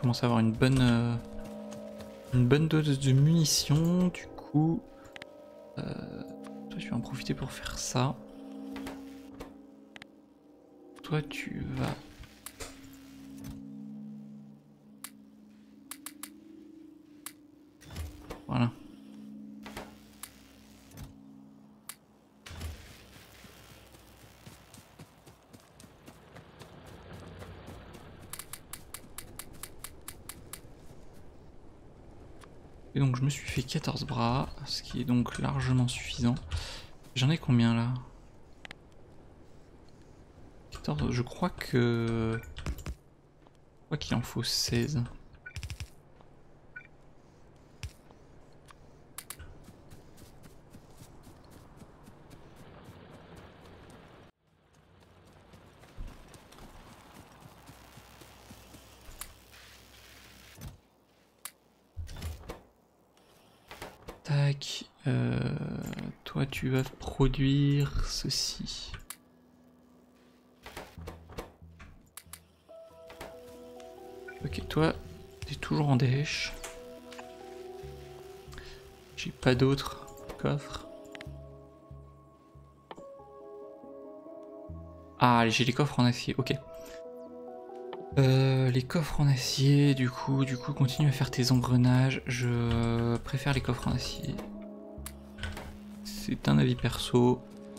commence à avoir une bonne, euh, une bonne dose de munitions. Du coup, euh, toi tu vas en profiter pour faire ça. Toi tu vas... Voilà. Et donc je me suis fait quatorze bras, ce qui est donc largement suffisant. J'en ai combien là? quatorze, je crois que... Je crois qu'il en faut seize. Tac, euh, toi tu vas produire ceci. Ok, toi t'es toujours en dèche. J'ai pas d'autres coffres. Ah, j'ai les coffres en acier, ok. Euh, les coffres en acier, du coup, du coup, continue à faire tes engrenages. Je préfère les coffres en acier. C'est un avis perso.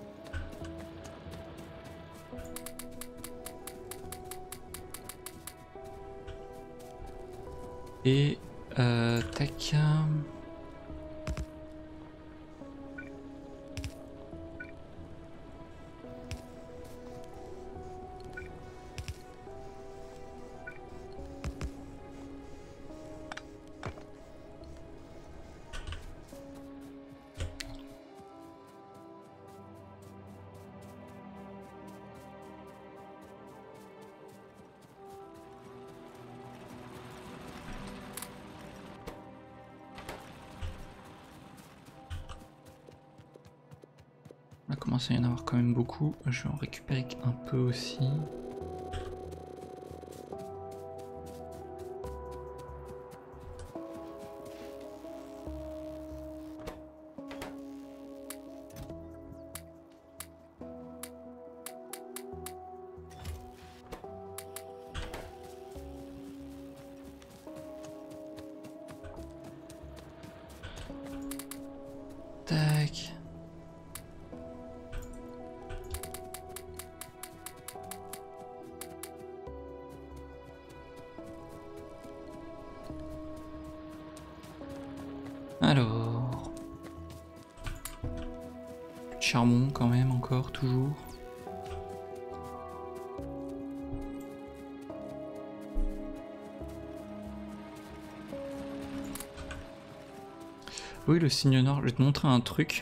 Et euh, tac. On va commencer à y en avoir quand même beaucoup. Je vais en récupérer un peu aussi. Tac. Alors... Charbon quand même encore, toujours. Oui, le signe nord, je vais te montrer un truc.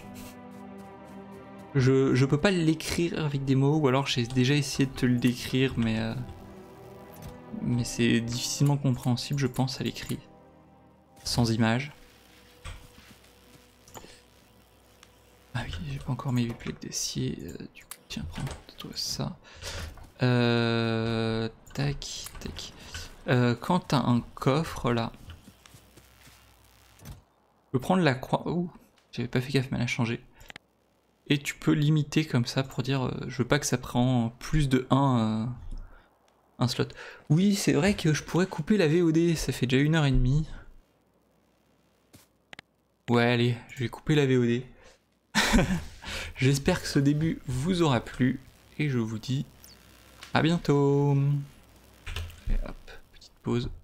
Je, je peux pas l'écrire avec des mots, ou alors j'ai déjà essayé de te le décrire, mais... Euh, mais c'est difficilement compréhensible, je pense, à l'écrit. Sans image. Ah oui, j'ai pas encore mes huit plaques d'acier. Euh, du coup, tiens, prends-toi ça. Euh, tac, tac. Euh, quand t'as un coffre, là... Tu peux prendre la croix... Ouh, j'avais pas fait gaffe, mais elle a changé. Et tu peux limiter comme ça pour dire... Euh, je veux pas que ça prend plus de un... Euh, un slot. Oui, c'est vrai que je pourrais couper la V O D, ça fait déjà une heure et demie. Ouais, allez, je vais couper la V O D. J'espère que ce début vous aura plu, et je vous dis à bientôt. Et hop, petite pause.